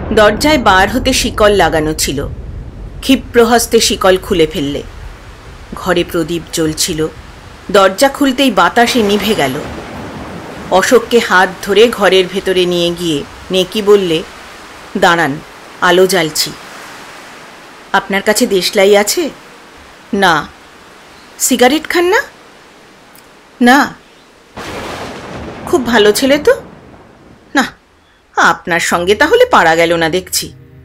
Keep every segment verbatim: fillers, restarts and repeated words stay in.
দরজায় বার হতে শিকল লাগানো ছিল। ক্ষিপ্রহস্তে শিকল খুলে ফেললে। ঘরে প্রদীপ জ্বলছিল। দরজা খুলতেই বাতাসে নিভে গেল। অশোককে হাত ধরে ঘরের ভেতরে নিয়ে গিয়ে নেকি বললে, দাঁড়ান, আলো জ্বালছি। আপনার কাছে দেশলাই আছে? না। সিগারেট খান না? না। খুব ভালো ছেলে তো। না, আপনার সঙ্গে তাহলে পারা গেল না দেখছি।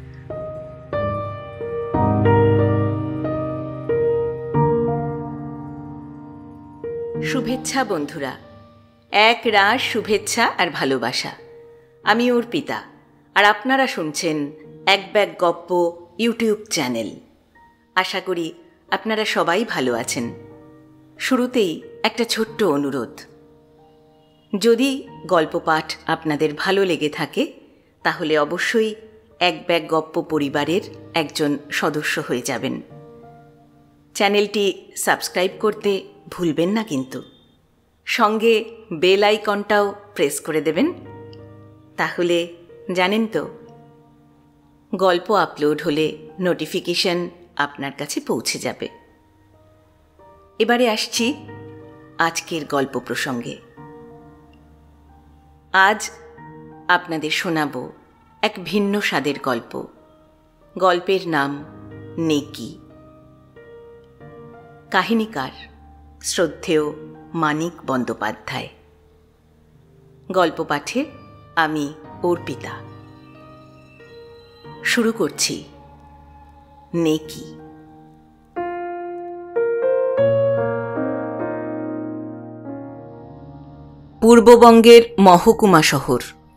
শুভেচ্ছা বন্ধুরা, এক রাশ শুভেচ্ছা আর ভালোবাসা। আমি অর্পিতা, আর আপনারা শুনছেন এক ব্যাগ গপ্প ইউটিউব চ্যানেল। আশা করি আপনারা সবাই ভালো আছেন। শুরুতেই একটা ছোট্ট অনুরোধ, যদি গল্প পাঠ আপনাদের ভালো লেগে থাকে তাহলে অবশ্যই এক ব্যাগ গপ্প পরিবারের একজন সদস্য হয়ে যাবেন। চ্যানেলটি সাবস্ক্রাইব করতে ভুলবেন না কিন্তু। সঙ্গে বেল আইকনটাও প্রেস করে দেবেন, তাহলে জানেন তো, গল্প আপলোড হলে নোটিফিকেশন আপনার কাছে পৌঁছে যাবে। এবারে আসছি আজকের গল্প প্রসঙ্গে। আজ আপনাদের শোনাব এক ভিন্ন স্বাদের গল্প। গল্পের নাম নেকি। কাহিনীকার শ্রদ্ধেয় মানিক বন্দ্যোপাধ্যায়। গল্প পাঠে আমি অর্পিতা। শুরু করছি নেকি। পূর্ববঙ্গের মহকুমা শহর।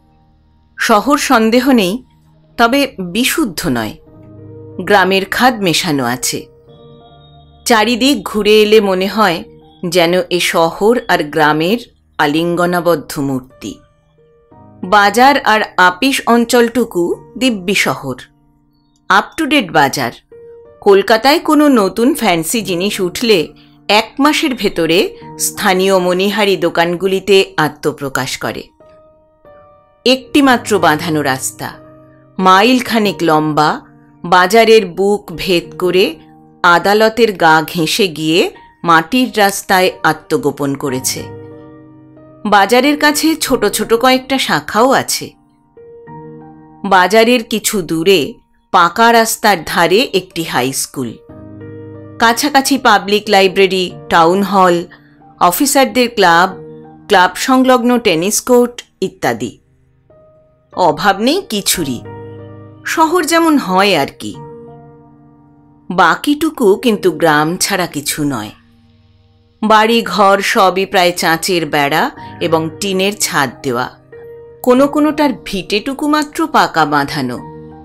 শহর সন্দেহ নেই, তবে বিশুদ্ধ নয়। গ্রামের খাদ মেশানো আছে। চারিদিক ঘুরে এলে মনে হয় যেন এ শহর আর গ্রামের আলিঙ্গনাবদ্ধ মূর্তি। বাজার আর আপিস অঞ্চলটুকু দিব্যি শহর। আপ টু ডেট বাজার। কলকাতায় কোনো নতুন ফ্যান্সি জিনিস উঠলে এক মাসের ভেতরে স্থানীয় মণিহারি দোকানগুলিতে আত্মপ্রকাশ করে। একটিমাত্র বাঁধানো রাস্তা, মাইল খানেক লম্বা, বাজারের বুক ভেদ করে আদালতের গা ঘেঁষে গিয়ে মাটির রাস্তায় আত্মগোপন করেছে। বাজারের কাছে ছোট ছোট কয়েকটা শাখাও আছে। বাজারের কিছু দূরে পাকা রাস্তার ধারে একটি হাই স্কুল, কাছাকাছি পাবলিক লাইব্রেরি, টাউন হল, অফিসারদের ক্লাব, ক্লাব সংলগ্ন টেনিস কোর্ট ইত্যাদি। অভাব নেই কিছুরই। শহর যেমন হয় আর কি। বাকিটুকু কিন্তু গ্রাম ছাড়া কিছু নয়। বাড়ি ঘর সবই প্রায় চাঁচের বেড়া এবং টিনের ছাদ দেওয়া। কোনো কোনোটার ভিটেটুকু মাত্র পাকা বাঁধানো।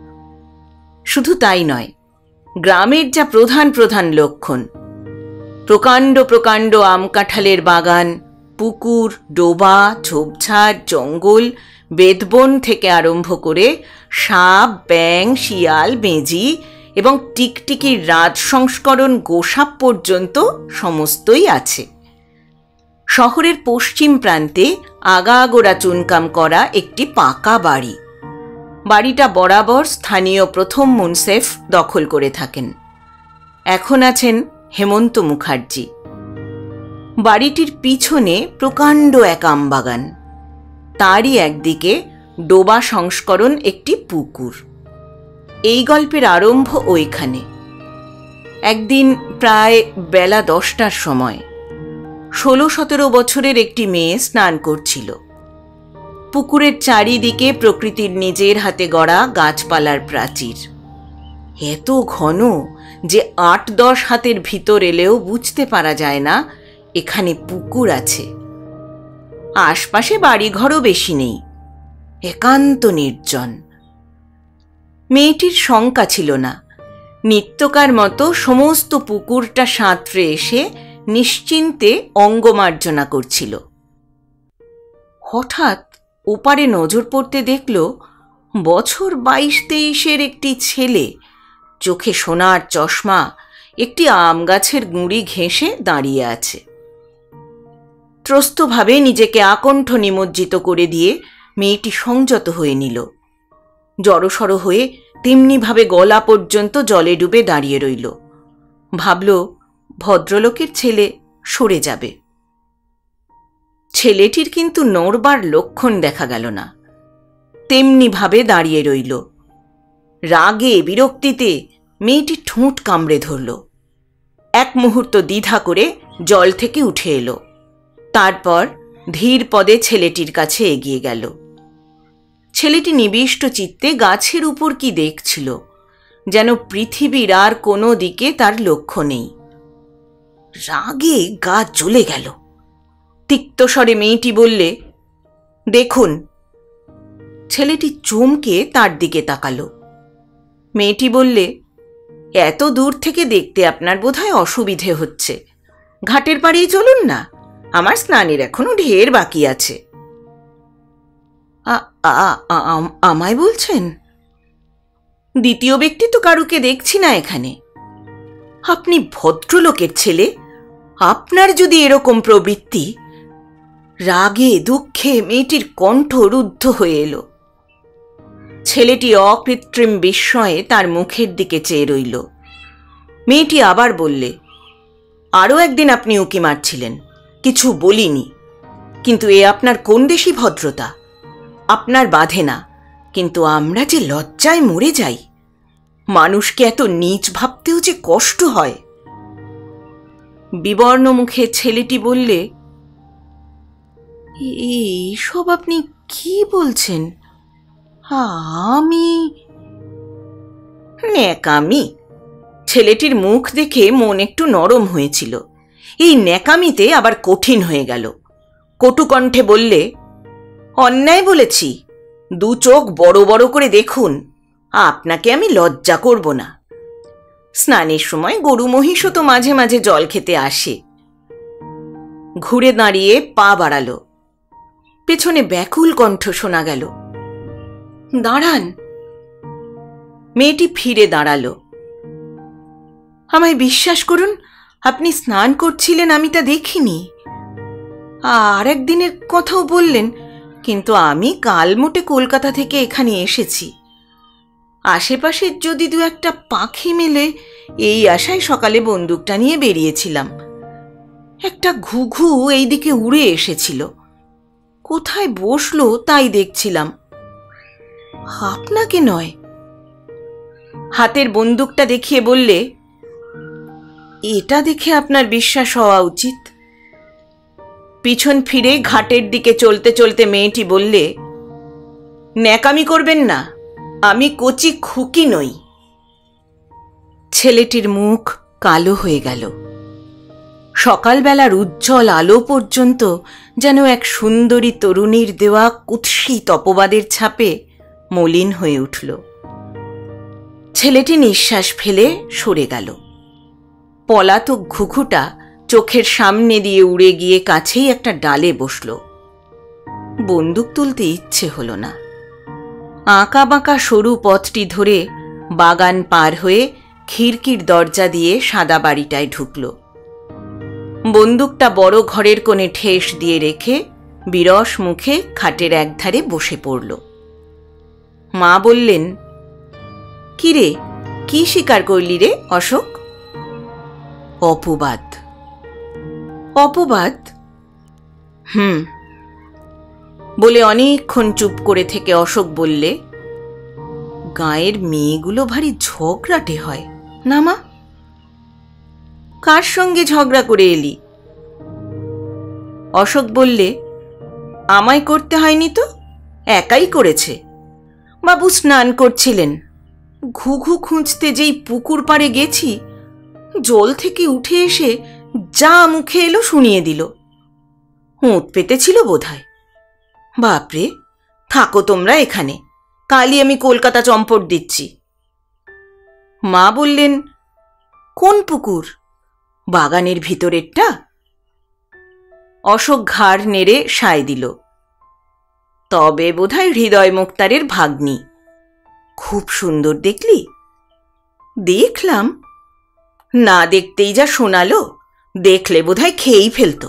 শুধু তাই নয়, গ্রামের যা প্রধান প্রধান লক্ষণ, প্রকাণ্ড প্রকাণ্ড আম কাঁঠালের বাগান, পুকুর, ডোবা, ঝোপঝাড়, জঙ্গল, বেদবন থেকে আরম্ভ করে সাপ, ব্যাঙ, শিয়াল, বেজি এবং টিকটিকির রাজ সংস্করণ গোসাপ পর্যন্ত সমস্তই আছে। শহরের পশ্চিম প্রান্তে আগাগোড়া চুনকাম করা একটি পাকা বাড়ি। বাড়িটা বরাবর স্থানীয় প্রথম মুনসেফ দখল করে থাকেন। এখন আছেন হেমন্ত মুখার্জি। বাড়িটির পিছনে প্রকাণ্ড এক আমবাগান, তারই একদিকে ডোবা সংস্করণ একটি পুকুর। এই গল্পের আরম্ভ ওইখানে। একদিন প্রায় বেলা দশটার সময় ষোলো সতেরো বছরের একটি মেয়ে স্নান করছিল। পুকুরের চারিদিকে প্রকৃতির নিজের হাতে গড়া গাছপালার প্রাচীর, এত ঘন যে আট দশ হাতের ভিতর এলেও বুঝতে পারা যায় না এখানে পুকুর আছে। আশপাশে বাড়িঘরও বেশি নেই, একান্ত নির্জন। মেয়েটির শঙ্কা ছিল না। নিত্যকার মতো সমস্ত পুকুরটা সাঁতরে এসে নিশ্চিন্তে অঙ্গমার্জনা করছিল। হঠাৎ ওপারে নজর পড়তে দেখল বছর বাইশ তেইশের একটি ছেলে, চোখে সোনার চশমা, একটি আম গাছের গুঁড়ি ঘেঁষে দাঁড়িয়ে আছে। ত্রস্তভাবে নিজেকে আকণ্ঠ নিমজ্জিত করে দিয়ে মেয়েটি সংযত হয়ে নিল। জড়সড় হয়ে তেমনিভাবে গলা পর্যন্ত জলে ডুবে দাঁড়িয়ে রইল। ভাবল ভদ্রলোকের ছেলে সরে যাবে। ছেলেটির কিন্তু নড়বার লক্ষণ দেখা গেল না, তেমনিভাবে দাঁড়িয়ে রইল। রাগে বিরক্তিতে মেয়েটি ঠোঁট কামড়ে ধরল। এক মুহূর্ত দ্বিধা করে জল থেকে উঠে এলো। তারপর ধীর পদে ছেলেটির কাছে এগিয়ে গেল। ছেলেটি নিবিষ্ট চিত্তে গাছের উপর কি দেখছিল, যেন পৃথিবীর আর কোনো দিকে তার লক্ষ্য নেই। রাগে গা জ্বলে গেল। তিক্ত স্বরে মেয়েটি বললে, দেখুন। ছেলেটি চমকে তার দিকে তাকালো। মেয়েটি বললে, এত দূর থেকে দেখতে আপনার বোধহয় অসুবিধে হচ্ছে, ঘাটের পাড়েই চলুন না, আমার স্নানের এখনো ঢের বাকি আছে। আমায় বলছেন? দ্বিতীয় ব্যক্তি তো কারুকে দেখছি না এখানে। আপনি ভদ্রলোকের ছেলে, আপনার যদি এরকম প্রবৃত্তি। রাগে দুঃখে মেয়েটির কণ্ঠ রুদ্ধ হয়ে এলো। ছেলেটি অকৃত্রিম বিস্ময়ে তার মুখের দিকে চেয়ে রইল। মেয়েটি আবার বললে, আরও একদিন আপনি উঁকি মারছিলেন, কিছু বলিনি, কিন্তু এ আপনার কোন দেশি ভদ্রতা? আপনার বাধে না, কিন্তু আমরা যে লজ্জায় মরে যাই। মানুষকে এত নীচ ভাবতেও যে কষ্ট হয়। বিবর্ণ মুখে ছেলেটি বললে, এইসব আপনি কি বলছেন? আমি ন্যাকামি। ছেলেটির মুখ দেখে মন একটু নরম হয়েছিল, এই ন্যাকামিতে আবার কঠিন হয়ে গেল। কটুকণ্ঠে বললে, অন্যায় বলেছি, দু চোখ বড় বড় করে দেখুন, আপনাকে আমি লজ্জা করব না। স্নানের সময় গরু মহিষও তো মাঝে মাঝে জল খেতে আসে। ঘুরে দাঁড়িয়ে পা বাড়ালো। পেছনে ব্যাকুল কণ্ঠ শোনা গেল, দাঁড়ান। মেয়েটি ফিরে দাঁড়ালো। আমায় বিশ্বাস করুন, আপনি স্নান করছিলেন, আমি তা দেখিনি। আর একদিনের কথাও বললেন, কিন্তু আমি কাল মোটে কলকাতা থেকে এখানে এসেছি। আশেপাশে যদি দু একটা পাখি মেলে এই আশায় সকালে বন্দুকটা নিয়ে বেরিয়েছিলাম। একটা ঘুঘু এই দিকে উড়ে এসেছিল, কোথায় বসলো তাই দেখছিলাম, আপনাকে নয়। হাতের বন্দুকটা দেখিয়ে বললে, এটা দেখে আপনার বিশ্বাস হওয়া উচিত। পিছন ফিরে ঘাটের দিকে চলতে চলতে মেয়েটি বললে, ন্যাকামি করবেন না, আমি কচি খুকি নই। ছেলেটির মুখ কালো হয়ে গেল। সকালবেলার উজ্জ্বল আলো পর্যন্ত যেন এক সুন্দরী তরুণীর দেওয়া কুৎসিত অপবাদের ছাপে মলিন হয়ে উঠল। ছেলেটি নিঃশ্বাস ফেলে সরে গেল। পলাতক ঘুঘুটা চোখের সামনে দিয়ে উড়ে গিয়ে কাছেই একটা ডালে বসল। বন্দুক তুলতে ইচ্ছে হলো না। আঁকা বাঁকা সরু পথটি ধরে বাগান পার হয়ে খিড়কির দরজা দিয়ে সাদা বাড়িটায় ঢুকল। বন্দুকটা বড় ঘরের কোণে ঠেস দিয়ে রেখে বিরস মুখে খাটের একধারে বসে পড়ল। মা বললেন, কিরে, কি শিকার করলি রে অশোক? অপবাদ। অপবাদ? হুম। বলে অনেকক্ষণ চুপ করে থেকে অশোক বললে, গাঁয়ের মেয়েগুলো ভারী ঝগড়াটে হয় না মা? কার সঙ্গে ঝগড়া করে এলি? অশোক বললে, আমায় করতে হয়নি তো, একাই করেছে। বাবু স্নান করছিলেন, ঘুঘু খুঁজতে যেই পুকুর পাড়ে গেছি, জল থেকে উঠে এসে যা মুখে এলো শুনিয়ে দিল। হুঁত পেতেছিল বোধহয়। বাপরে, থাকো তোমরা এখানে, কালই আমি কলকাতা চম্পট দিচ্ছি। মা বললেন, কোন পুকুর? বাগানের ভিতরেরটা? অশোক ঘাড় নেড়ে সায় দিল। তবে বোধহয় হৃদয় মুক্তারের ভাগ্নি। খুব সুন্দর দেখলি? দেখলাম। না দেখতেই যা শোনালো, দেখলে বোধহয় খেয়েই ফেলত।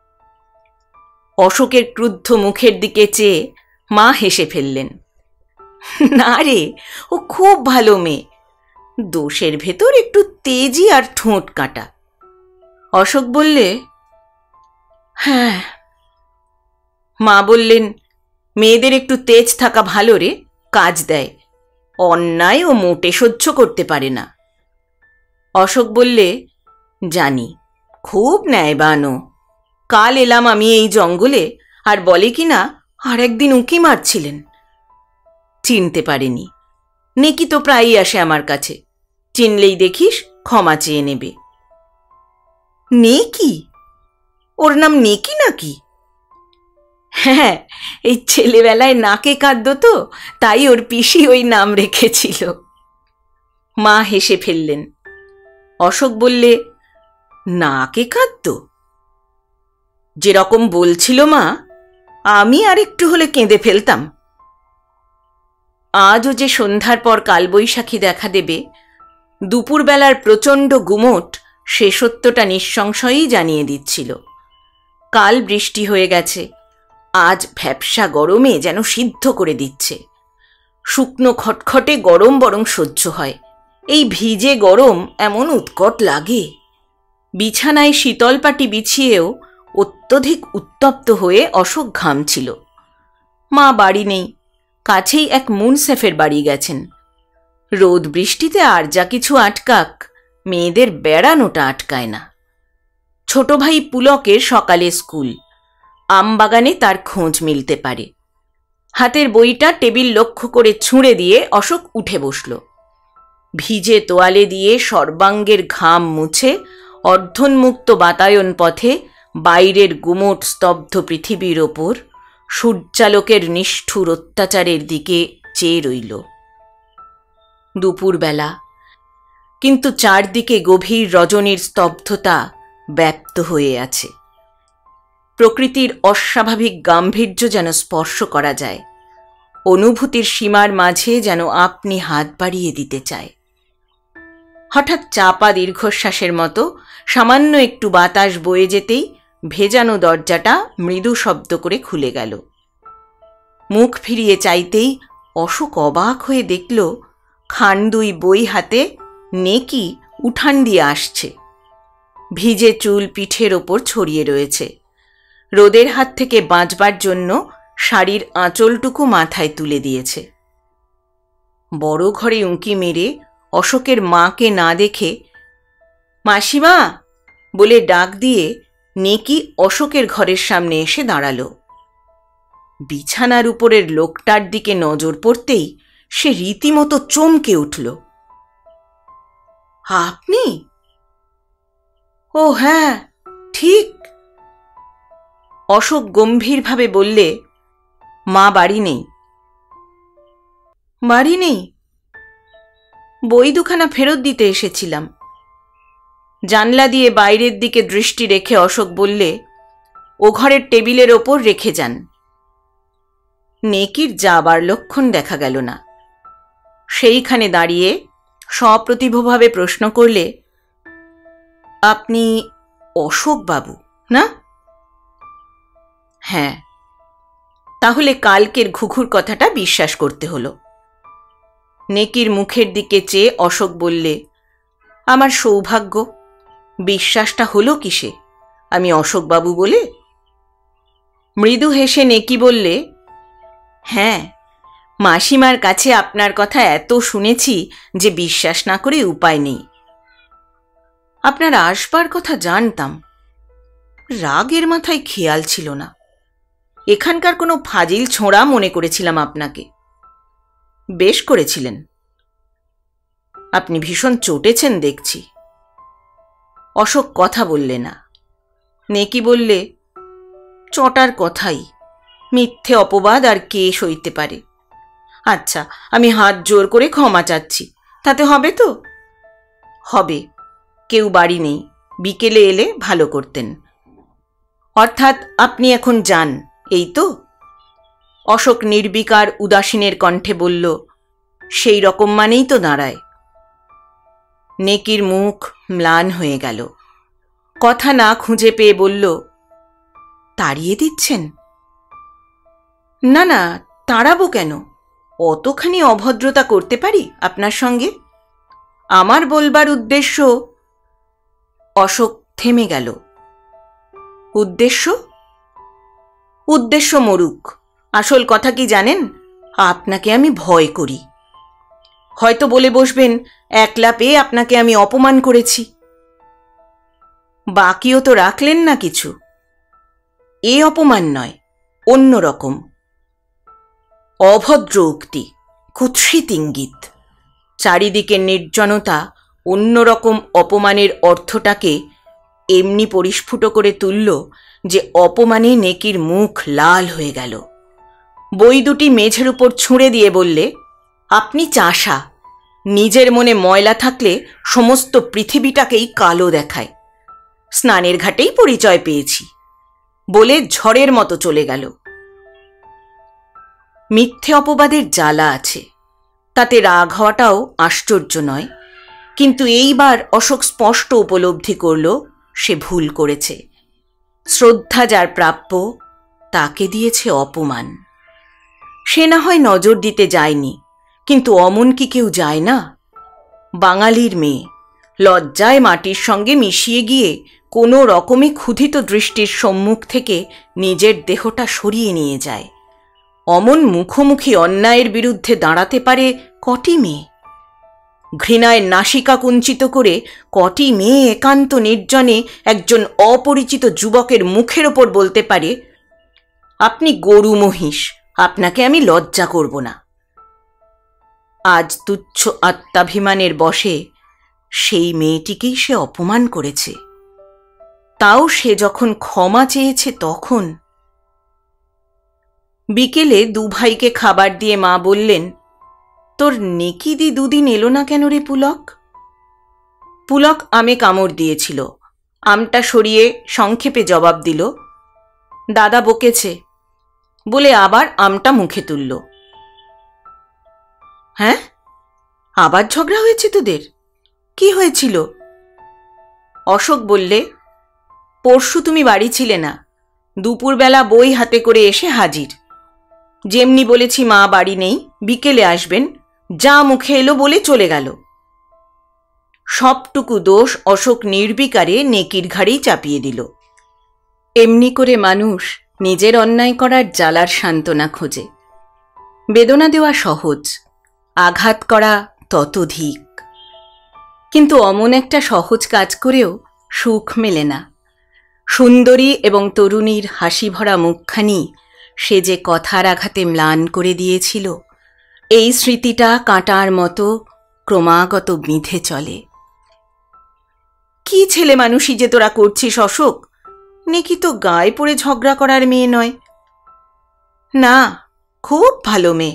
অশোকের ক্রুদ্ধ মুখের দিকে চেয়ে মা হেসে ফেললেন। না রে, ও খুব ভালো মেয়ে, দোষের ভেতর একটু তেজি আর ঠোঁট কাটা। অশোক বললে, হ্যাঁ। মা বললেন, মেয়েদের একটু তেজ থাকা ভালো রে, কাজ দেয়। অন্যায় ও মোটে সহ্য করতে পারে না। অশোক বললে, জানি, খুব ন্যায়বান ও। কাল এলাম আমি এই জঙ্গলে, আর বলে কিনা আর একদিন উঁকি মারছিলেন। চিনতে পারেনি। নেকি তো প্রায়ই আসে আমার কাছে, চিনলেই দেখিস ক্ষমা চেয়ে নেবে। নেকি? ওর নাম নেকি নাকি? হ্যাঁ, এই ছেলেবেলায় নাকে কাঁদতো তো, তাই ওর পিসি ওই নাম রেখেছিল। মা হেসে ফেললেন। অশোক বললে, নাকে কাঁদতো? যেরকম বলছিল মা, আমি আর একটু হলে কেঁদে ফেলতাম। আজও যে সন্ধ্যার পর কালবৈশাখী দেখা দেবে, দুপুরবেলার প্রচণ্ড গুমোট সে সত্যটা নিঃসংশয়েই জানিয়ে দিচ্ছিল। কাল বৃষ্টি হয়ে গেছে, আজ ভ্যাপসা গরমে যেন সিদ্ধ করে দিচ্ছে। শুকনো খটখটে গরম বরং সহ্য হয়, এই ভিজে গরম এমন উৎকট লাগে। বিছানায় শীতল পাটি বিছিয়েও অত্যধিক উত্তপ্ত হয়ে অশোক ঘামছিল। মা বাড়ি নেই, কাছেই এক মুনসেফের বাড়ি গেছেন। রোদ বৃষ্টিতে আর যা কিছু আটকাক, মেয়েদের বেড়ানোটা আটকায় না। ছোট ভাই পুলকের সকালে স্কুল, আমবাগানে তার খোঁজ মিলতে পারে। হাতের বইটা টেবিল লক্ষ্য করে ছুঁড়ে দিয়ে অশোক উঠে বসল। ভিজে তোয়ালে দিয়ে সর্বাঙ্গের ঘাম মুছে অর্ধোন্মুক্ত বাতায়ন পথে বাইরের গুমোট স্তব্ধ পৃথিবীর ওপর সূর্যালোকের নিষ্ঠুর অত্যাচারের দিকে চেয়ে রইল। দুপুরবেলা, কিন্তু চারদিকে গভীর রজনীর স্তব্ধতা ব্যাপ্ত হয়ে আছে। প্রকৃতির অস্বাভাবিক গাম্ভীর্য যেন স্পর্শ করা যায়, অনুভূতির সীমার মাঝে যেন আপনি হাত বাড়িয়ে দিতে চায়। হঠাৎ চাপা দীর্ঘশ্বাসের মতো সামান্য একটু বাতাস বয়ে যেতেই ভেজানো দরজাটা মৃদু শব্দ করে খুলে গেল। মুখ ফিরিয়ে চাইতেই অশোক অবাক হয়ে দেখল, খান দুই বই হাতে নেকি উঠান দিয়ে আসছে। ভিজে চুল পিঠের ওপর ছড়িয়ে রয়েছে। রোদের হাত থেকে বাঁচবার জন্য শাড়ির আঁচলটুকু মাথায় তুলে দিয়েছে। বড় ঘরে উঁকি মেরে অশোকের মাকে না দেখে মাসিমা বলে ডাক দিয়ে নেকি অশোকের ঘরের সামনে এসে দাঁড়ালো। বিছানার উপরের লোকটার দিকে নজর পড়তেই সে রীতিমতো চমকে উঠল। আপনি? ও হ্যাঁ, ঠিক। অশোক গম্ভীরভাবে বললে, মা বাড়ি নেই। বাড়ি নেই? বই দুখানা ফেরত দিতে এসেছিলাম। জানলা দিয়ে বাইরের দিকে দৃষ্টি রেখে অশোক বললে, ও ঘরের টেবিলের ওপর রেখে যান। নেকির যাবার লক্ষণ দেখা গেল না। সেইখানে দাঁড়িয়ে সপ্রতিভভাবে প্রশ্ন করলে, আপনি অশোক বাবু না? হ্যাঁ। তাহলে কালকের ঘুঘুর কথাটা বিশ্বাস করতে হলো। নেকির মুখের দিকে চেয়ে অশোক বললে, আমার সৌভাগ্য, বিশ্বাসটা হলো কিসে, আমি অশোকবাবু বলে? মৃদু হেসে নেকি বললে, হ্যাঁ, মাসিমার কাছে আপনার কথা এত শুনেছি যে বিশ্বাস না করে উপায় নেই। আপনার আসবার কথা জানতাম, রাগের মাথায় খেয়াল ছিল না। এখানকার কোনো ফাজিল ছোঁড়া মনে করেছিলাম আপনাকে। বেশ করেছিলেন। আপনি ভীষণ চটেছেন দেখছি। অশোক কথা বললে না। নেকি বললে, চটার কথাই, মিথ্যে অপবাদ আর কে সইতে পারে। আচ্ছা, আমি হাত জোর করে ক্ষমা চাচ্ছি, তাতে হবে তো? হবে। কেউ বাড়ি নেই, বিকেলে এলে ভালো করতেন। অর্থাৎ আপনি এখন যান, এই তো? অশোক নির্বিকার উদাসীনের কণ্ঠে বলল, সেই রকম মানেই তো দাঁড়ায়। নেকির মুখ ম্লান হয়ে গেল। কথা না খুঁজে পেয়ে বলল, তাড়িয়ে দিচ্ছেন? না না, তাড়াবো কেন? অতখানি অভদ্রতা করতে পারি আপনার সঙ্গে? আমার বলবার উদ্দেশ্য। অশোক থেমে গেল। উদ্দেশ্য? উদ্দেশ্য মরুক, আসল কথা কি জানেন? আপনাকে আমি ভয় করি। হয়তো বলে বসবেন একলা পেয়ে আপনাকে আমি অপমান করেছি। বাকিও তো রাখলেন না কিছু। এ অপমান নয়, অন্য রকম অভদ্র উক্তি, কুৎসিত ইঙ্গিত। চারিদিকে নির্জনতা অন্যরকম অপমানের অর্থটাকে এমনি পরিস্ফুট করে তুলল যে অপমানে নেকির মুখ লাল হয়ে গেল। বই দুটি মেঝের উপর ছুঁড়ে দিয়ে বললে, আপনি চাষা, নিজের মনে ময়লা থাকলে সমস্ত পৃথিবীটাকেই কালো দেখায়। স্নানের ঘাটেই পরিচয় পেয়েছি বলে ঝড়ের মতো চলে গেল। মিথ্যে অপবাদের জ্বালা আছে, তাতে রাগ হওয়াটাও আশ্চর্য নয়। কিন্তু এইবার অশোক স্পষ্ট উপলব্ধি করল সে ভুল করেছে। শ্রদ্ধা যার প্রাপ্য তাকে দিয়েছে অপমান। সে না হয় নজর দিতে যায়নি, কিন্তু অমন কি কেউ যায় না? বাঙালির মেয়ে লজ্জায় মাটির সঙ্গে মিশিয়ে গিয়ে কোনো রকমে ক্ষুধিত দৃষ্টির সম্মুখ থেকে নিজের দেহটা সরিয়ে নিয়ে যায়। অমন মুখোমুখি অন্যায়ের বিরুদ্ধে দাঁড়াতে পারে কটি মেয়ে? ঘৃণায় নাসিকা কুঞ্চিত করে কটি মেয়ে একান্ত নির্জনে একজন অপরিচিত যুবকের মুখের ওপর বলতে পারে, আপনি গরু মহিষ, আপনাকে আমি লজ্জা করব না? আজ তুচ্ছ আত্মাভিমানের বশে সেই মেয়েটিকেই সে অপমান করেছে। তাও সে যখন ক্ষমা চেয়েছে তখন। বিকেলে দু ভাইকে খাবার দিয়ে মা বললেন, তোর নেকিদি দুদিন এলো না কেন রে পুলক? পুলক আমে কামড় দিয়েছিল। আমটা সরিয়ে সংক্ষেপে জবাব দিল, দাদা বকেছে, বলে আবার আমটা মুখে তুলল। হ্যাঁ, আবার ঝগড়া হয়েছে তোদের? কি হয়েছিল? অশোক বললে, পরশু তুমি বাড়ি ছিলে না, দুপুরবেলা বই হাতে করে এসে হাজির। যেমনি বলেছি মা বাড়ি নেই, বিকেলে আসবেন, যা মুখে এলো বলে চলে গেল। সবটুকু দোষ অশোক নির্বিকারে নেকির ঘাড়েই চাপিয়ে দিল। এমনি করে মানুষ নিজের অন্যায় করার জ্বালার সান্ত্বনা খোঁজে। বেদনা দেওয়া সহজ, আঘাত করা ততোধিক। কিন্তু অমন একটা সহজ কাজ করেও সুখ মেলে না। সুন্দরী এবং তরুণীর হাসি ভরা মুখখানি সে যে কথার আঘাতে ম্লান করে দিয়েছিল, এই স্মৃতিটা কাঁটার মতো ক্রমাগত বিঁধে চলে। কি ছেলে মানুষই যে তোরা করছিস অশোক? নেকি তো গায়ে পড়ে ঝগড়া করার মেয়ে নয়। না, খুব ভালো মেয়ে।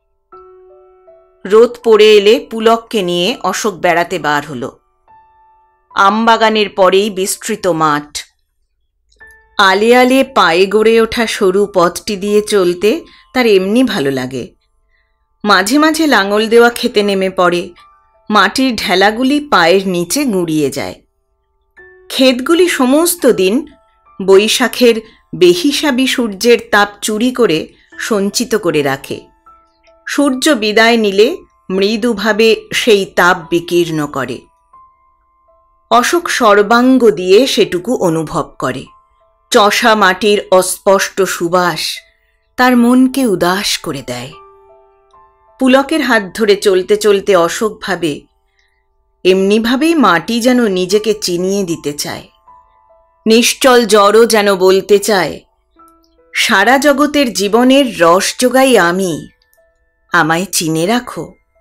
রোদ পড়ে এলে পুলককে নিয়ে অশোক বেড়াতে বার হলো। আমবাগানের পরেই বিস্তৃত মাঠ। আলে আলে পায়ে গড়ে ওঠা সরু পথটি দিয়ে চলতে তার এমনি ভালো লাগে। মাঝে মাঝে লাঙল দেওয়া খেতে নেমে পড়ে, মাটির ঢেলাগুলি পায়ের নিচে গুঁড়িয়ে যায়। ক্ষেতগুলি সমস্ত দিন বৈশাখের বেহিসাবি সূর্যের তাপ চুরি করে সঞ্চিত করে রাখে। সূর্য বিদায় নিলে মৃদুভাবে সেই তাপ বিকীর্ণ করে। অশোক সর্বাঙ্গ দিয়ে সেটুকু অনুভব করে। চষা মাটির অস্পষ্ট সুবাস তার মনকে উদাস করে দেয়। পুলকের হাত ধরে চলতে চলতে অশোক ভাবে, এমনিভাবেই মাটি যেন নিজেকে চিনিয়ে দিতে চায়। নিশ্চল জড়ও যেন বলতে চায়, সারা জগতের জীবনের রস যোগাই আমি, আমায় চিনে রাখো।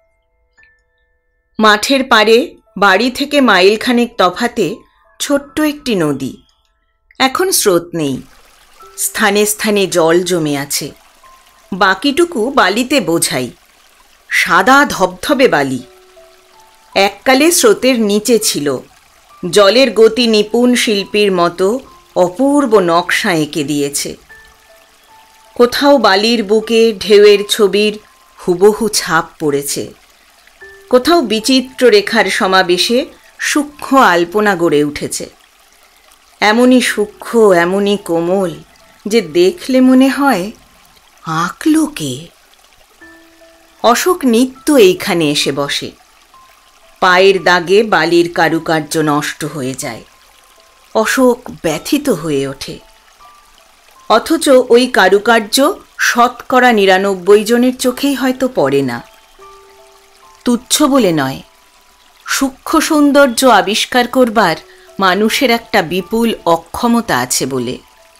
মাঠের পাড়ে বাড়ি থেকে মাইলখানেক তফাতে ছোট্ট একটি নদী। এখন স্রোত নেই, স্থানে স্থানে জল জমে আছে। বাকিটুকু বালিতে বোঝাই, সাদা ধবধবে বালি। এককালে স্রোতের নিচে ছিল, জলের গতি নিপুণ শিল্পীর মতো অপূর্ব নকশা এঁকে দিয়েছে। কোথাও বালির বুকে ঢেউয়ের ছবির হুবহু ছাপ পড়েছে, কোথাও বিচিত্র রেখার সমাবেশে সূক্ষ্ম আলপনা গড়ে উঠেছে। এমনই সূক্ষ্ম, এমনই কোমল যে দেখলে মনে হয় আঁকলো কে। অশোক নিত্য এইখানে এসে বসে। পায়ের দাগে বালির কারুকার্য নষ্ট হয়ে যায়। অশোক ব্যথিত হয়ে ওঠে। অথচ ওই কারুকার্য শতকরা নিরানব্বই জনের চোখেই হয়তো পড়ে না। তুচ্ছ বলে নয়, সূক্ষ্ম সৌন্দর্য আবিষ্কার করবার মানুষের একটা বিপুল অক্ষমতা আছে বলে।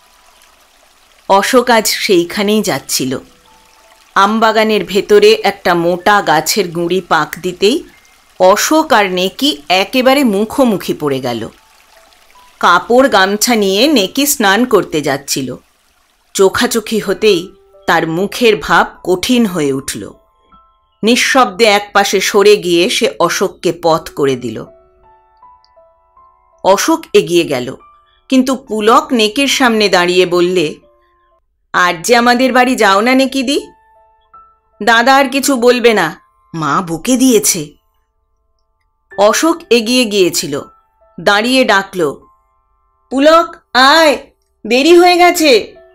অশোক আজ সেইখানেই যাচ্ছিল। আমবাগানের ভেতরে একটা মোটা গাছের গুঁড়ি পাক দিতেই অশোক আর নেকি একেবারে মুখোমুখি পড়ে গেল। কাপড় গামছা নিয়ে নেকি স্নান করতে যাচ্ছিল। চোখাচোখি হতেই তার মুখের ভাব কঠিন হয়ে উঠল। নিঃশব্দে একপাশে সরে গিয়ে সে অশোককে পথ করে দিল। অশোক এগিয়ে গেল, কিন্তু পুলক নেকির সামনে দাঁড়িয়ে বললে, আজ যে আমাদের বাড়ি যাও না নেকিদি? দাদা আর কিছু বলবে না, মা বকে দিয়েছে। অশোক এগিয়ে গিয়েছিল, দাঁড়িয়ে ডাকল, পুলক আয়, দেরি হয়ে গেছে।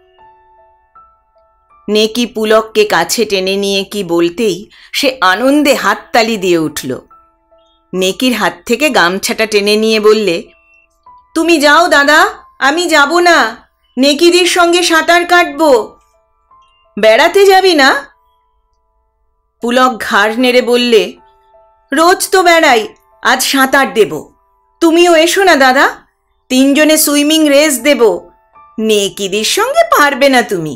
নেকি পুলককে কাছে টেনে নিয়ে কি বলতেই সে আনন্দে হাততালি দিয়ে উঠল। নেকির হাত থেকে গামছাটা টেনে নিয়ে বললে, তুমি যাও দাদা, আমি যাব না, নেকিদির সঙ্গে সাঁতার কাটবো। বেড়াতে যাবি না? পুলক ঘাড় নেড়ে বললে, রোজ তো বেড়াই, আজ সাঁতার দেব। তুমিও এসো না দাদা, তিনজনে সুইমিং রেস দেব। নেকিদির সঙ্গে পারবে না তুমি।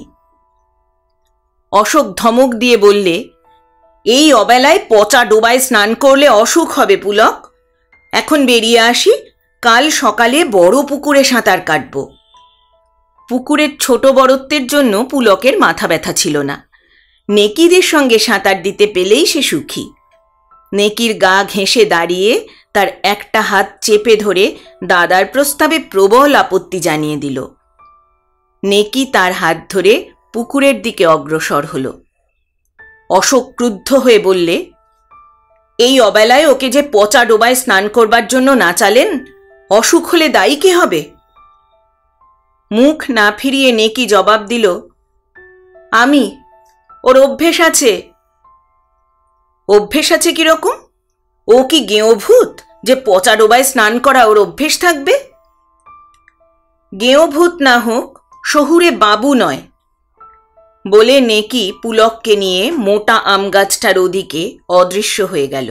অশোক ধমক দিয়ে বললে, এই অবেলায় পচা ডোবায় স্নান করলে অসুখ হবে পুলক। এখন বেরিয়ে আসি, কাল সকালে বড় পুকুরে সাঁতার কাটব। পুকুরের ছোট বড়ত্বের জন্য পুলকের মাথা ব্যথা ছিল না। নেকিদের সঙ্গে সাঁতার দিতে পেলেই সে সুখী। নেকির গা ঘেঁষে দাঁড়িয়ে তার একটা হাত চেপে ধরে দাদার প্রস্তাবে প্রবল আপত্তি জানিয়ে দিল। নেকি তার হাত ধরে পুকুরের দিকে অগ্রসর হল। অশোক ক্রুদ্ধ হয়ে বললে, এই অবেলায় ওকে যে পচা ডোবায় স্নান করবার জন্য নাচালেন, অসুখ হলে দায়ী কে হবে? মুখ না ফিরিয়ে নেকি জবাব দিল, আমি, ওর অভ্যেস আছে। অভ্যেস আছে কিরকম? ও কি গেঁয়োভূত যে পচা ডোবায় স্নান করা ওর অভ্যেস থাকবে? গেঁয়োভূত না হোক, শহুরে বাবু নয়। বলে নেকি পুলককে নিয়ে মোটা আম গাছটার ওদিকে অদৃশ্য হয়ে গেল।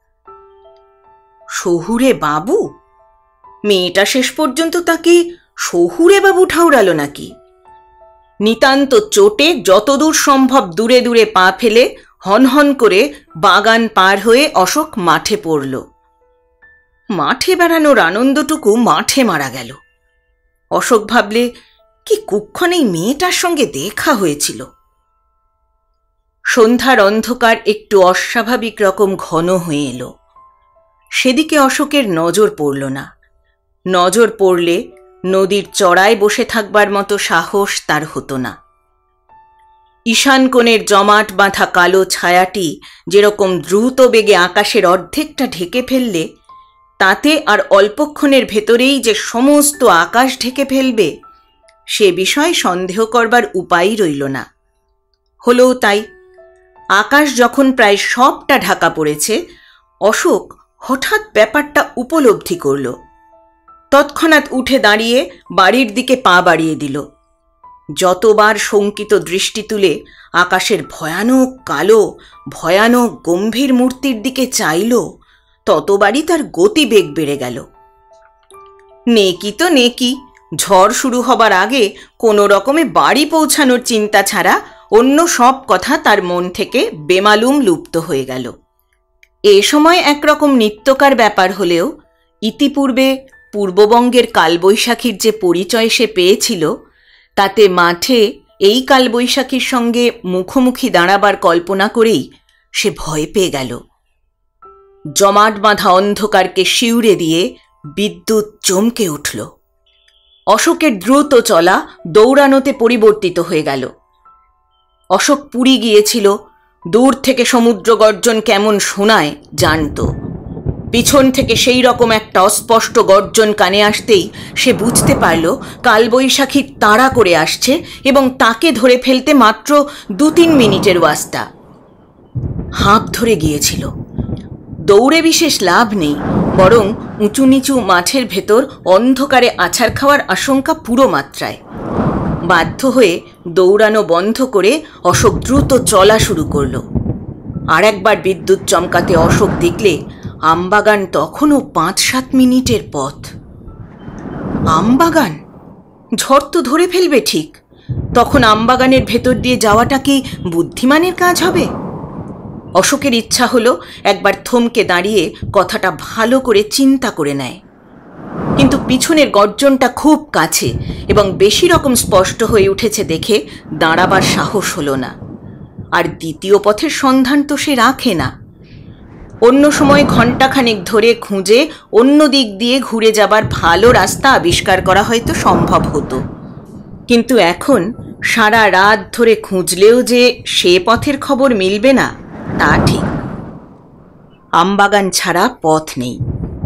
শহুরে বাবু? মেয়েটা শেষ পর্যন্ত তাকে শহুরে বাবু ঠাউরালো নাকি? নিতান্ত চোটে যতদূর সম্ভব দূরে দূরে পা ফেলে হনহন করে বাগান পার হয়ে অশোক মাঠে পড়ল। মাঠে বেড়ানোর আনন্দটুকু মাঠে মারা গেল। অশোক ভাবলে, কি কুক্ষণ এই মেয়েটার সঙ্গে দেখা হয়েছিল। সন্ধ্যার অন্ধকার একটু অস্বাভাবিক রকম ঘন হয়ে এলো। সেদিকে অশোকের নজর পড়ল না। নজর পড়লে নদীর চড়ায় বসে থাকবার মতো সাহস তার হতো না। ঈশান কোণের জমাট বাঁধা কালো ছায়াটি যেরকম দ্রুত বেগে আকাশের অর্ধেকটা ঢেকে ফেললে, তাতে আর অল্পক্ষণের ভেতরেই যে সমস্ত আকাশ ঢেকে ফেলবে, সে বিষয়ে সন্দেহ করবার উপায়ই রইল না। হলেও তাই। আকাশ যখন প্রায় সবটা ঢাকা পড়েছে, অশোক হঠাৎ ব্যাপারটা উপলব্ধি করল। তৎক্ষণাৎ উঠে দাঁড়িয়ে বাড়ির দিকে পা বাড়িয়ে দিল। যতবার শঙ্কিত দৃষ্টি তুলে আকাশের ভয়ানক কালো, ভয়ানক গম্ভীর মূর্তির দিকে চাইল, ততবারই তার গতিবেগ বেড়ে গেল। নেকি তো নেকি, ঝড় শুরু হবার আগে কোনো রকমে বাড়ি পৌঁছানোর চিন্তা ছাড়া অন্য সব কথা তার মন থেকে বেমালুম লুপ্ত হয়ে গেল। এ সময় একরকম নিত্যকার ব্যাপার হলেও ইতিপূর্বে পূর্ববঙ্গের কালবৈশাখীর যে পরিচয় সে পেয়েছিল, তাতে মাঠে এই কালবৈশাখীর সঙ্গে মুখোমুখি দাঁড়াবার কল্পনা করেই সে ভয় পেয়ে গেল। জমাট বাঁধা অন্ধকারকে শিউরে দিয়ে বিদ্যুৎ চমকে উঠল। অশোকের দ্রুত চলা দৌড়ানোতে পরিবর্তিত হয়ে গেল। অশোক পুরী গিয়েছিল, দূর থেকে সমুদ্র গর্জন কেমন শোনায় জানত। পিছন থেকে সেই রকম একটা অস্পষ্ট গর্জন কানে আসতেই সে বুঝতে পারল কালবৈশাখী তাড়া করে আসছে এবং তাকে ধরে ফেলতে মাত্র দু তিন মিনিটের ওয়াস্তা। হাঁপ ধরে গিয়েছিল। দৌড়ে বিশেষ লাভ নেই, বরং উঁচু নিচু মাঠের ভেতর অন্ধকারে আছাড় খাওয়ার আশঙ্কা পুরো মাত্রায়। বাধ্য হয়ে দৌড়ানো বন্ধ করে অশোক দ্রুত চলা শুরু করলো। আর একবার বিদ্যুৎ চমকাতে অশোক দেখলে আমবাগান তখনও পাঁচ সাত মিনিটের পথ। আমবাগান? ঝড় তো ধরে ফেলবে ঠিক। তখন আমবাগানের ভেতর দিয়ে যাওয়াটা কি বুদ্ধিমানের কাজ হবে? অশোকের ইচ্ছা হলো একবার থমকে দাঁড়িয়ে কথাটা ভালো করে চিন্তা করে নেয়, কিন্তু পিছনের গর্জনটা খুব কাছে এবং বেশি রকম স্পষ্ট হয়ে উঠেছে দেখে দাঁড়াবার সাহস হলো না। আর দ্বিতীয় পথের সন্ধান তো সে রাখে না। অন্য সময় ঘণ্টাখানেক ধরে খুঁজে অন্য দিক দিয়ে ঘুরে যাবার ভালো রাস্তা আবিষ্কার করা হয়তো সম্ভব হতো, কিন্তু এখন সারা রাত ধরে খুঁজলেও যে সে পথের খবর মিলবে না তা ঠিক। আমবাগান ছাড়া পথ নেই।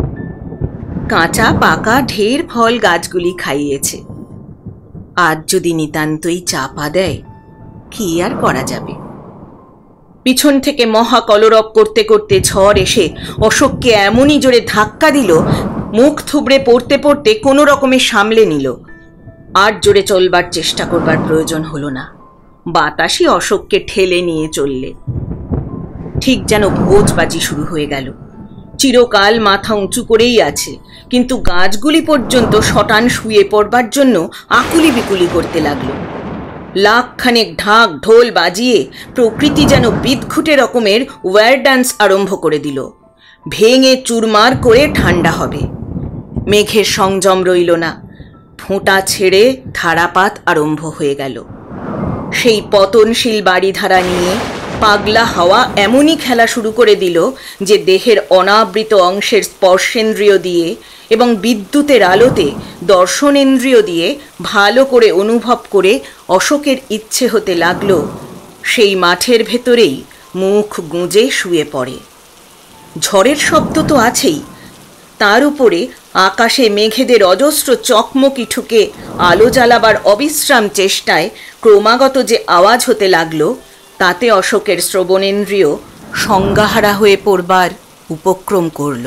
কাঁচা পাকা ঢের ফল গাছগুলি খাইয়েছে। আজ যদি নিতান্তই চাপা দেয়, কি আর করা যাবে? পিছন থেকে মহা কলরব করতে করতে ঝড় এসে অশোককে এমনই জোরে ধাক্কা দিল, মুখ থুবড়ে পড়তে পড়তে কোনো রকমে সামলে নিল। আর জোরে চলবার চেষ্টা করবার প্রয়োজন হলো না। বাতাসই অশোককে ঠেলে নিয়ে চললে। ঠিক যেন ভোজবাজি শুরু হয়ে গেল। চিরকাল মাথা উঁচু করেই আছে, কিন্তু গাছগুলি পর্যন্ত শটান শুয়ে পড়বার জন্য আকুলি বিকুলি করতে লাগলো। লাখখানেক ঢাক ঢোল বাজিয়ে প্রকৃতি যেন বিদঘুটে রকমের ওয়্যার ডান্স আরম্ভ করে দিল। ভেঙে চুরমার করে ঠান্ডা হবে। মেঘের সংযম রইল না। ফোঁটা ছেড়ে ধারাপাত আরম্ভ হয়ে গেল। সেই পতনশীল বাড়িধারা নিয়ে পাগলা হাওয়া এমনই খেলা শুরু করে দিল যে দেহের অনাবৃত অংশের স্পর্শেন্দ্রিয় দিয়ে এবং বিদ্যুতের আলোতে দর্শনেন্দ্রিয় দিয়ে ভালো করে অনুভব করে অশোকের ইচ্ছে হতে লাগলো সেই মাঠের ভেতরেই মুখ গুঁজে শুয়ে পড়ে। ঝড়ের শব্দ তো আছেই, তার উপরে আকাশে মেঘেদের অজস্র চকমকি ঠুকে আলো জ্বালাবার অবিশ্রাম চেষ্টায় ক্রমাগত যে আওয়াজ হতে লাগলো, তাতে অশোকের শ্রবণেন্দ্রিয় সংজ্ঞাহারা হয়ে পড়বার উপক্রম করল।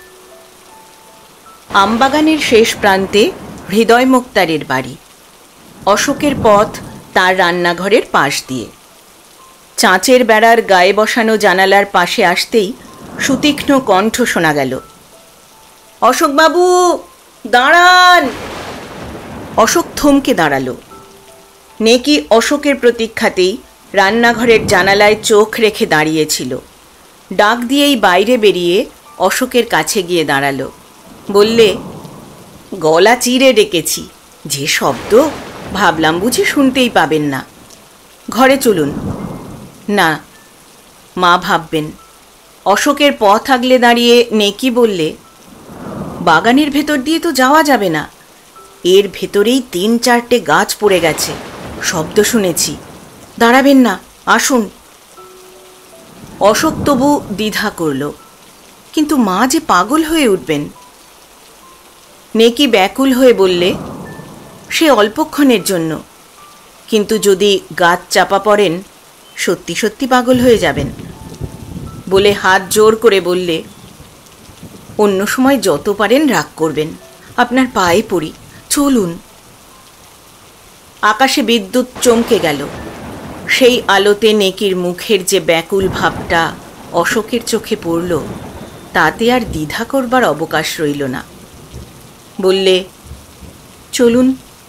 আমবাগানের শেষ প্রান্তে হৃদয় মুক্তারের বাড়ি। অশোকের পথ তার রান্নাঘরের পাশ দিয়ে। চাঁচের বেড়ার গায়ে বসানো জানালার পাশে আসতেই সুতীক্ষ্ণ কণ্ঠ শোনা গেল, অশোকবাবু দাঁড়ান। অশোক থমকে দাঁড়ালো। নেকি অশোকের প্রতীক্ষাতেই রান্নাঘরের জানালায় চোখ রেখে দাঁড়িয়েছিল। ডাক দিয়েই বাইরে বেরিয়ে অশোকের কাছে গিয়ে দাঁড়ালো। বললে, গলা চিরে ডেকেছি, যে শব্দ ভাবলাম বুঝি শুনতেই পাবেন না। ঘরে চলুন। না, মা ভাববেন। অশোকের পথ আগলে দাঁড়িয়ে নেকি বললে, বাগানের ভেতর দিয়ে তো যাওয়া যাবে না। এর ভেতরেই তিন চারটে গাছ পড়ে গেছে, শব্দ শুনেছি। দাঁড়াবেন না, আসুন। অশোক তবু দ্বিধা করল, কিন্তু মা যে পাগল হয়ে উঠবেন। নেকি ব্যাকুল হয়ে বললে, সে অল্পক্ষণের জন্য, কিন্তু যদি গাছ চাপা পড়েন সত্যি সত্যি পাগল হয়ে যাবেন। বলে হাত জোর করে বললে, অন্য সময় যত পারেন রাগ করবেন, আপনার পায়ে পড়ি, চলুন। আকাশে বিদ্যুৎ চমকে গেল। সেই আলোতে নেকির মুখের যে ব্যাকুল ভাবটা অশোকের চোখে পড়ল, তাতে আর দ্বিধা করবার অবকাশ রইল না। বললে, চলুন।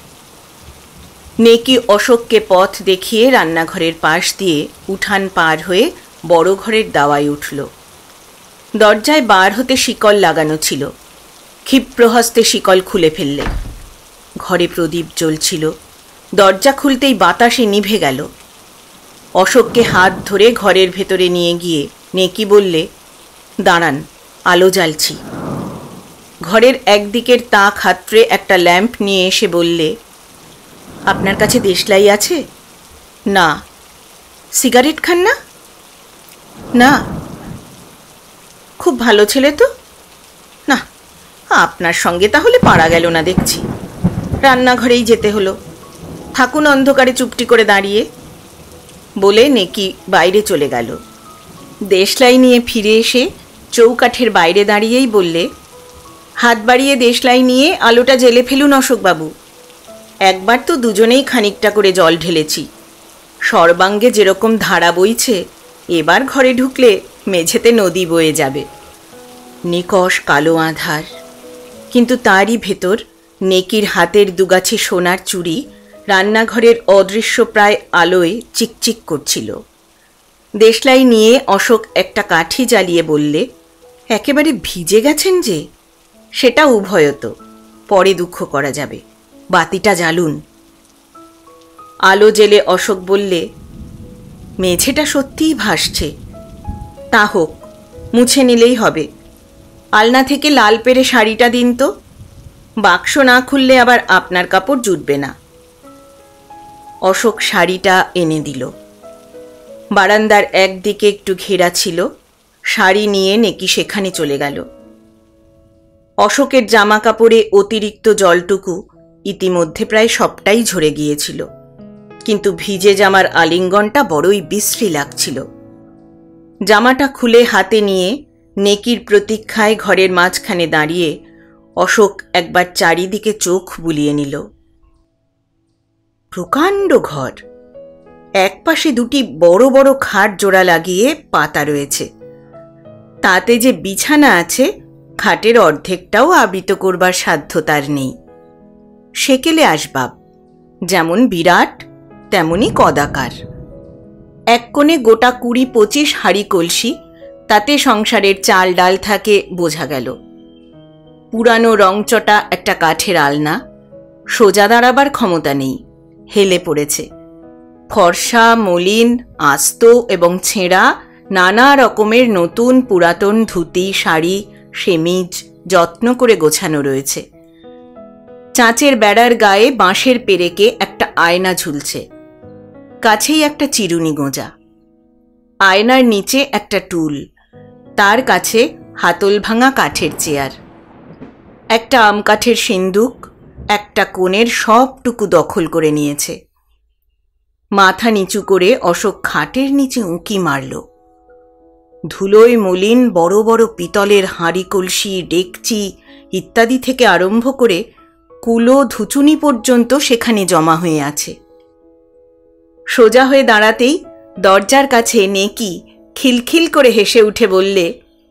নেকি অশোককে পথ দেখিয়ে রান্নাঘরের পাশ দিয়ে উঠান পার হয়ে বড় ঘরের দাওয়ায় উঠল। দরজায় বার হতে শিকল লাগানো ছিল। ক্ষিপ্রহস্তে শিকল খুলে ফেললে। ঘরে প্রদীপ জ্বলছিল। দরজা খুলতেই বাতাসে নিভে গেল। অশোককে হাত ধরে ঘরের ভেতরে নিয়ে গিয়ে নেকি বললে, দাঁড়ান, আলো জ্বালছি। ঘরের একদিকের তাক হাতড়ে একটা ল্যাম্প নিয়ে এসে বললে, আপনার কাছে দেশলাই আছে? না। সিগারেট খান না? না। খুব ভালো ছেলে তো। না, আপনার সঙ্গে তাহলে পারা গেল না দেখছি। রান্নাঘরেই যেতে হলো। থাকুন অন্ধকারে চুপটি করে দাঁড়িয়ে। বলে নেকি বাইরে চলে গেল। দেশলাই নিয়ে ফিরে এসে চৌকাঠের বাইরে দাঁড়িয়েই বললে, হাত বাড়িয়ে দেশলাই নিয়ে আলোটা জ্বেলে ফেলুন অশোকবাবু। একবার তো দুজনেই খানিকটা করে জল ঢেলেছি, সর্বাঙ্গে যেরকম ধারা বইছে, এবার ঘরে ঢুকলে মেঝেতে নদী বয়ে যাবে। নিকষ কালো আঁধার, কিন্তু তারই ভেতর নেকির হাতের দুগাছি সোনার চুড়ি রান্নাঘরের অদৃশ্য প্রায় আলোয় চিকচিক করছিল। দেশলাই নিয়ে অশোক একটা কাঠি জ্বালিয়ে বললে, একেবারে ভিজে গেছেন যে। সেটা উভয়ত, পরে দুঃখ করা যাবে, বাতিটা জ্বালুন। আলো জেলে অশোক বললে, মেঝেটা সত্যিই ভাসছে। তা হোক, মুছে নিলেই হবে। আলনা থেকে লাল পেরে শাড়িটা দিন তো, বাক্স না খুললে আবার আপনার কাপড় জুটবে না। অশোক শাড়িটা এনে দিল। বারান্দার একদিকে একটু ঘেরা ছিল, শাড়ি নিয়ে নেকি সেখানে চলে গেল। অশোকের জামা কাপড়ে অতিরিক্ত জলটুকু ইতিমধ্যে প্রায় সবটাই ঝরে গিয়েছিল, কিন্তু ভিজে জামার আলিঙ্গনটা বড়ই বিশ্রী লাগছিল। জামাটা খুলে হাতে নিয়ে নেকির প্রতীক্ষায় ঘরের মাঝখানে দাঁড়িয়ে অশোক একবার চারিদিকে চোখ বুলিয়ে নিল। প্রকাণ্ড ঘর, একপাশে দুটি বড় বড় খাট জোড়া লাগিয়ে পাতা রয়েছে। তাতে যে বিছানা আছে, খাটের অর্ধেকটাও আবৃত করবার সাধ্য তার নেই। সেকেলে আসবাব, যেমন বিরাট তেমনি কদাকার। এক কোণে গোটা কুড়ি পঁচিশ হাঁড়ি কলসি, তাতে সংসারের চাল ডাল থাকে বোঝা গেল। পুরানো রংচটা একটা কাঠের আলনা, সোজা দাঁড়াবার ক্ষমতা নেই, হেলে পড়েছে। ফর্সা, মলিন, আস্ত এবং ছেঁড়া নানা রকমের নতুন পুরাতন ধুতি, শাড়ি, সেমিজ যত্ন করে গোছানো রয়েছে। চাঁচের বেড়ার গায়ে বাঁশের পেরেকে একটা আয়না ঝুলছে, কাছেই একটা চিরুনি গোঁজা। আয়নার নিচে একটা টুল, তার কাছে হাতল ভাঙা কাঠের চেয়ার। একটা আম কাঠের সিন্দুক একটা কোণের সবটুকু দখল করে নিয়েছে। মাথা নিচু করে অশোক খাটের নিচে উঁকি মারল। ধুলোয় মলিন বড় বড় পিতলের হাঁড়ি, কলসি, ডেকচি ইত্যাদি থেকে আরম্ভ করে কুলো, ধুচুনি পর্যন্ত সেখানে জমা হয়ে আছে। সোজা হয়ে দাঁড়াতেই দরজার কাছে নেকি খিলখিল করে হেসে উঠে বললে,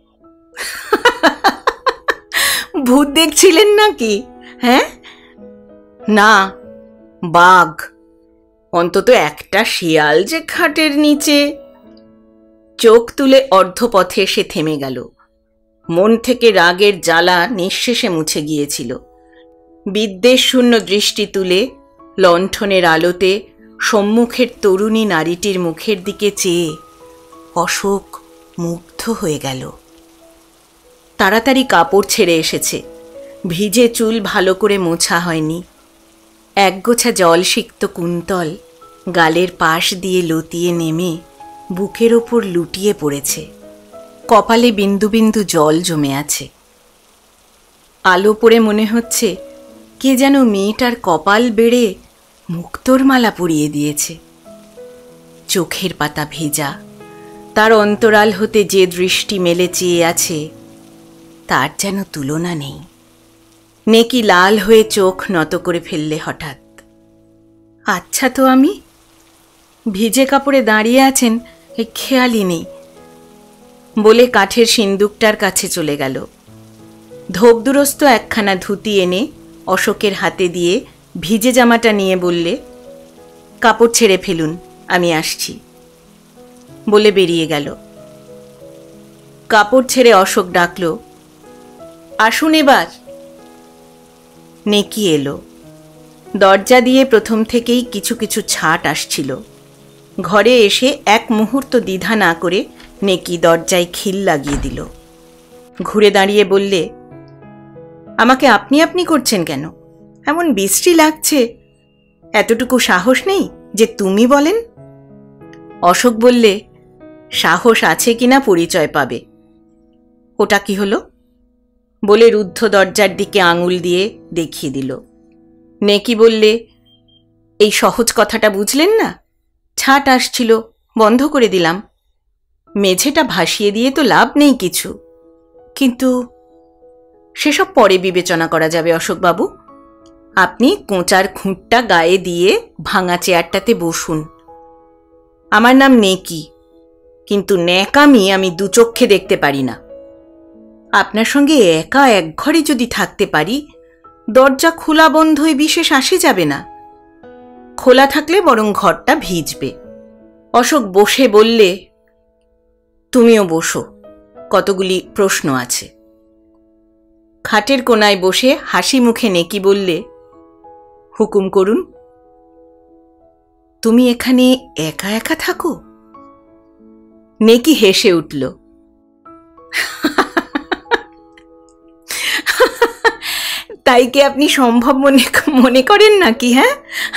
ভূত দেখছিলেন নাকি? হ্যাঁ? না, বাঘ। অন্তত একটা শিয়াল যে খাটের নিচে। চোখ তুলে অর্ধপথে সে থেমে গেল। মন থেকে রাগের জ্বালা নিঃশেষে মুছে গিয়েছিল। বিদ্বেষ শূন্য দৃষ্টি তুলে লণ্ঠনের আলোতে সম্মুখের তরুণী নারীটির মুখের দিকে চেয়ে অশোক মুগ্ধ হয়ে গেল। তাড়াতাড়ি কাপড় ছেড়ে এসেছে, ভিজে চুল ভালো করে মোছা হয়নি। একগোছা জল সিক্ত কুন্তল গালের পাশ দিয়ে লতিয়ে নেমে বুকের ওপর লুটিয়ে পড়েছে। কপালে বিন্দু বিন্দু জল জমে আছে। আলো পড়ে মনে হচ্ছে কে যেন মেয়েটার কপাল বেড়ে মুক্তোর মালা পরিয়ে দিয়েছে। চোখের পাতা ভেজা, তার অন্তরাল হতে যে দৃষ্টি মেলে চেয়ে আছে তার যেন তুলনা নেই। নেকি লাল হয়ে চোখ নত করে ফেললে হঠাৎ। আচ্ছা তো আমি? ভিজে কাপড়ে দাঁড়িয়ে আছেন এই খেয়ালই নেই বলে কাঠের সিন্দুকটার কাছে চলে গেল। ধোপদুরস্ত একখানা ধুতি এনে অশোকের হাতে দিয়ে ভিজে জামাটা নিয়ে বললে, কাপড় ছেড়ে ফেলুন, আমি আসছি বলে বেরিয়ে গেল। কাপড় ছেড়ে অশোক ডাকল, আসুন এবার। নেকি এলো। দরজা দিয়ে প্রথম থেকেই কিছু কিছু ছাট আসছিল। ঘরে এসে এক মুহূর্ত দ্বিধা না করে নেকি দরজায় খিল লাগিয়ে দিল। ঘুরে দাঁড়িয়ে বললে, আমাকে আপনি আপনি করছেন কেন? এমন বিশ্রী লাগছে। এতটুকু সাহস নেই যে তুমি বলেন? অশোক বললে, সাহস আছে কিনা পরিচয় পাবে। ওটা কি হলো? বলে রুদ্ধ দরজার দিকে আঙুল দিয়ে দেখিয়ে দিল। নেকি বললে, এই সহজ কথাটা বুঝলেন না? ছাট আসছিল, বন্ধ করে দিলাম। মেঝেটা ভাসিয়ে দিয়ে তো লাভ নেই কিছু, কিন্তু সেসব পরে বিবেচনা করা যাবে অশোকবাবু। আপনি কোঁচার খুঁটটা গায়ে দিয়ে ভাঙা চেয়ারটাতে বসুন। আমার নাম নেকি, কিন্তু ন্যাকামি আমি দু চক্ষে দেখতে পারি না। আপনার সঙ্গে একা এক ঘরে যদি থাকতে পারি, দরজা খোলা বন্ধই বিশেষ আসে যাবে না। খোলা থাকলে বরং ঘরটা ভিজবে। অশোক বসে বললে, তুমিও বসো, কতগুলি প্রশ্ন আছে। খাটের কোনায় বসে হাসি মুখে নেকি বললে, হুকুম করুন। তুমি এখানে একা একা থাকো? নেকি হেসে উঠল। তাই কি আপনি সম্ভব মনে মনে করেন নাকি? হ্যাঁ,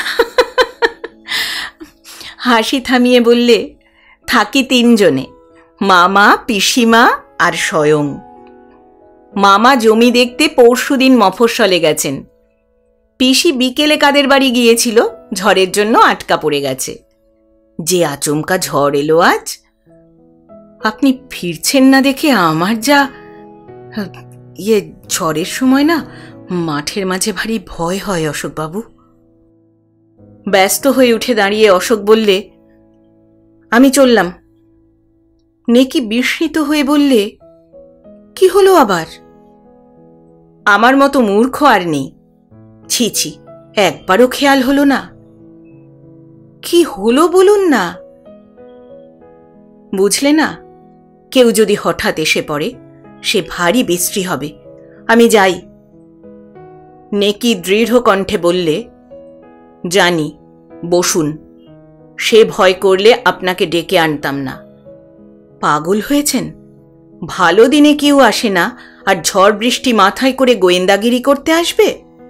হাসি থামিয়ে বললে, থাকি তিনজনে, মামা, পিসিমা আর স্বয়ং। মামা জমি দেখতে পরশুদিন মফস্বলে গেছেন। পিসি বিকেলে কাদের বাড়ি গিয়েছিল, ঝড়ের জন্য আটকা পড়ে গেছে। যে আচমকা ঝড় এলো আজ। আপনি ফিরছেন না দেখে আমার যা, ইয়ে, ঝড়ের সময় না মাঠের মাঝে ভারী ভয় হয় অশোকবাবু। ব্যস্ত হয়ে উঠে দাঁড়িয়ে অশোক বললে, আমি চললাম। নেকি বিস্মিত হয়ে বললে, কি হলো আবার? আমার মতো মূর্খ আর নেই। ছি ছি, একবারও খেয়াল হলো না? কি হলো বলুন না। বুঝলে না, কেউ যদি হঠাৎ এসে পড়ে, সে ভারী বিশ্রী হবে। আমি যাই। নেকি দৃঢ় কণ্ঠে বললে, জানি, বসুন। সে ভয় করলে আপনাকে ডেকে আনতাম না। পাগল হয়েছেন? ভালো দিনে কেউ আসে না, আর ঝড় বৃষ্টি মাথায় করে গোয়েন্দাগিরি করতে আসবে?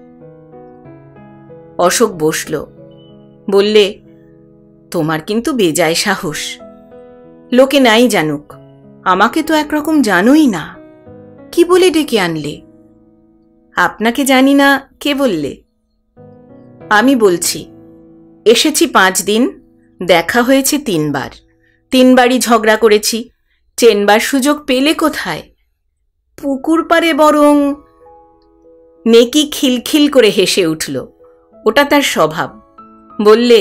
অশোক বসল, বললে, তোমার কিন্তু বেজায় সাহস। লোকে নাই জানুক, আমাকে তো একরকম জানোই না। কি বলে ডেকে আনলে? আপনাকে জানি না, কে বললে? আমি বলছি, এসেছি পাঁচ দিন, দেখা হয়েছে তিনবার, তিনবারই ঝগড়া করেছি। চেনবার সুযোগ পেলে কোথায়? পুকুর পাড়ে বরং। নেকি খিলখিল করে হেসে উঠল। ওটা তার স্বভাব। বললে,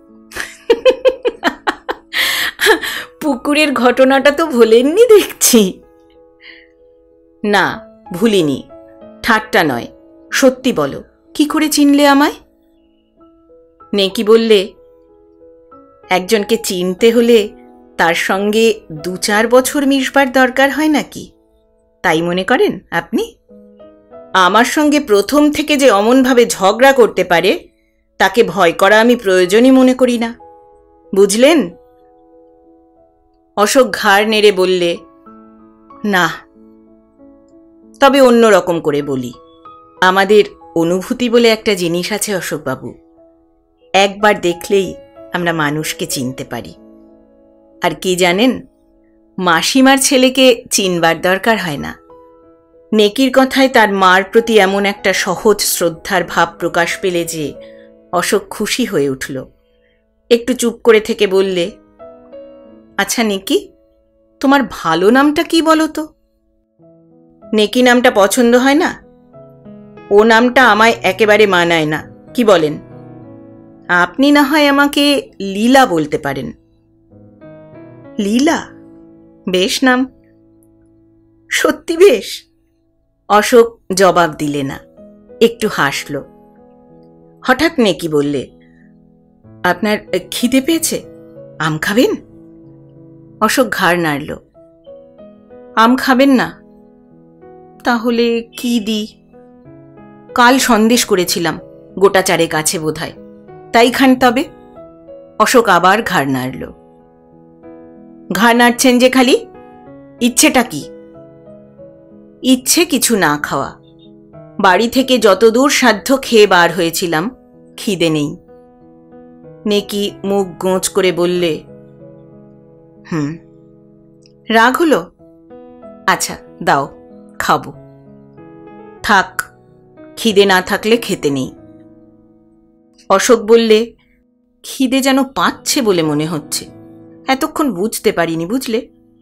পুকুরের ঘটনাটা তো ভোলেননি দেখছি। না, ভুলিনি। ঠাট্টা নয়, সত্যি বলো, কি করে চিনলে আমায়? নেকি বললে, একজনকে চিনতে হলে তার সঙ্গে দু চার বছর মিশবার দরকার হয় নাকি? তাই মনে করেন আপনি? আমার সঙ্গে প্রথম থেকে যে অমনভাবে ঝগড়া করতে পারে, তাকে ভয় করা আমি প্রয়োজনই মনে করি না। বুঝলেন? অশোক ঘাড় নেড়ে বললে, না। তবে অন্য রকম করে বলি, আমাদের অনুভূতি বলে একটা জিনিস আছে অশোকবাবু। একবার দেখলেই আমরা মানুষকে চিনতে পারি। আর কি জানেন, মাসিমার ছেলেকে চিনবার দরকার হয় না। নেকির কথায় তার মার প্রতি এমন একটা সহজ শ্রদ্ধার ভাব প্রকাশ পেলে যে অশোক খুশি হয়ে উঠল। একটু চুপ করে থেকে বললে, আচ্ছা নেকি, তোমার ভালো নামটা কি বলো তো? নেকি নামটা পছন্দ হয় না? ও নামটা আমায় একেবারে মানায় না, কি বলেন? আপনি না হয় আমাকে লীলা বলতে পারেন। লীলা? বেশ নাম। সত্যি বেশ? অশোক জবাব দিলে না, একটু হাসল। হঠাৎ নেকি বললে, আপনার খিদে পেয়েছে, আম খাবেন? অশোক ঘাড় নাড়ল। আম খাবেন না? তাহলে কি দিই? কাল সন্দেশ করেছিলাম, গোটা চারেক আছে বোধহয়, তাই খান তবে। অশোক আবার ঘাড় নাড়ল। ঘাড় নাড়ছেন যে খালি, ইচ্ছেটা কি? ইচ্ছে কিছু না খাওয়া। বাড়ি থেকে যতদূর সাধ্য খেয়ে বার হয়েছিলাম, খিদে নেই। নেকি মুখ গোঁচ করে বললে, হুম। রাগ হলো? আচ্ছা দাও, খাবো। থাক, খিদে না থাকলে খেতে নেই। অশোক বললে, খিদে যেন পাচ্ছে বলে মনে হচ্ছে, এতক্ষণ বুঝতে পারিনি, বুঝলে?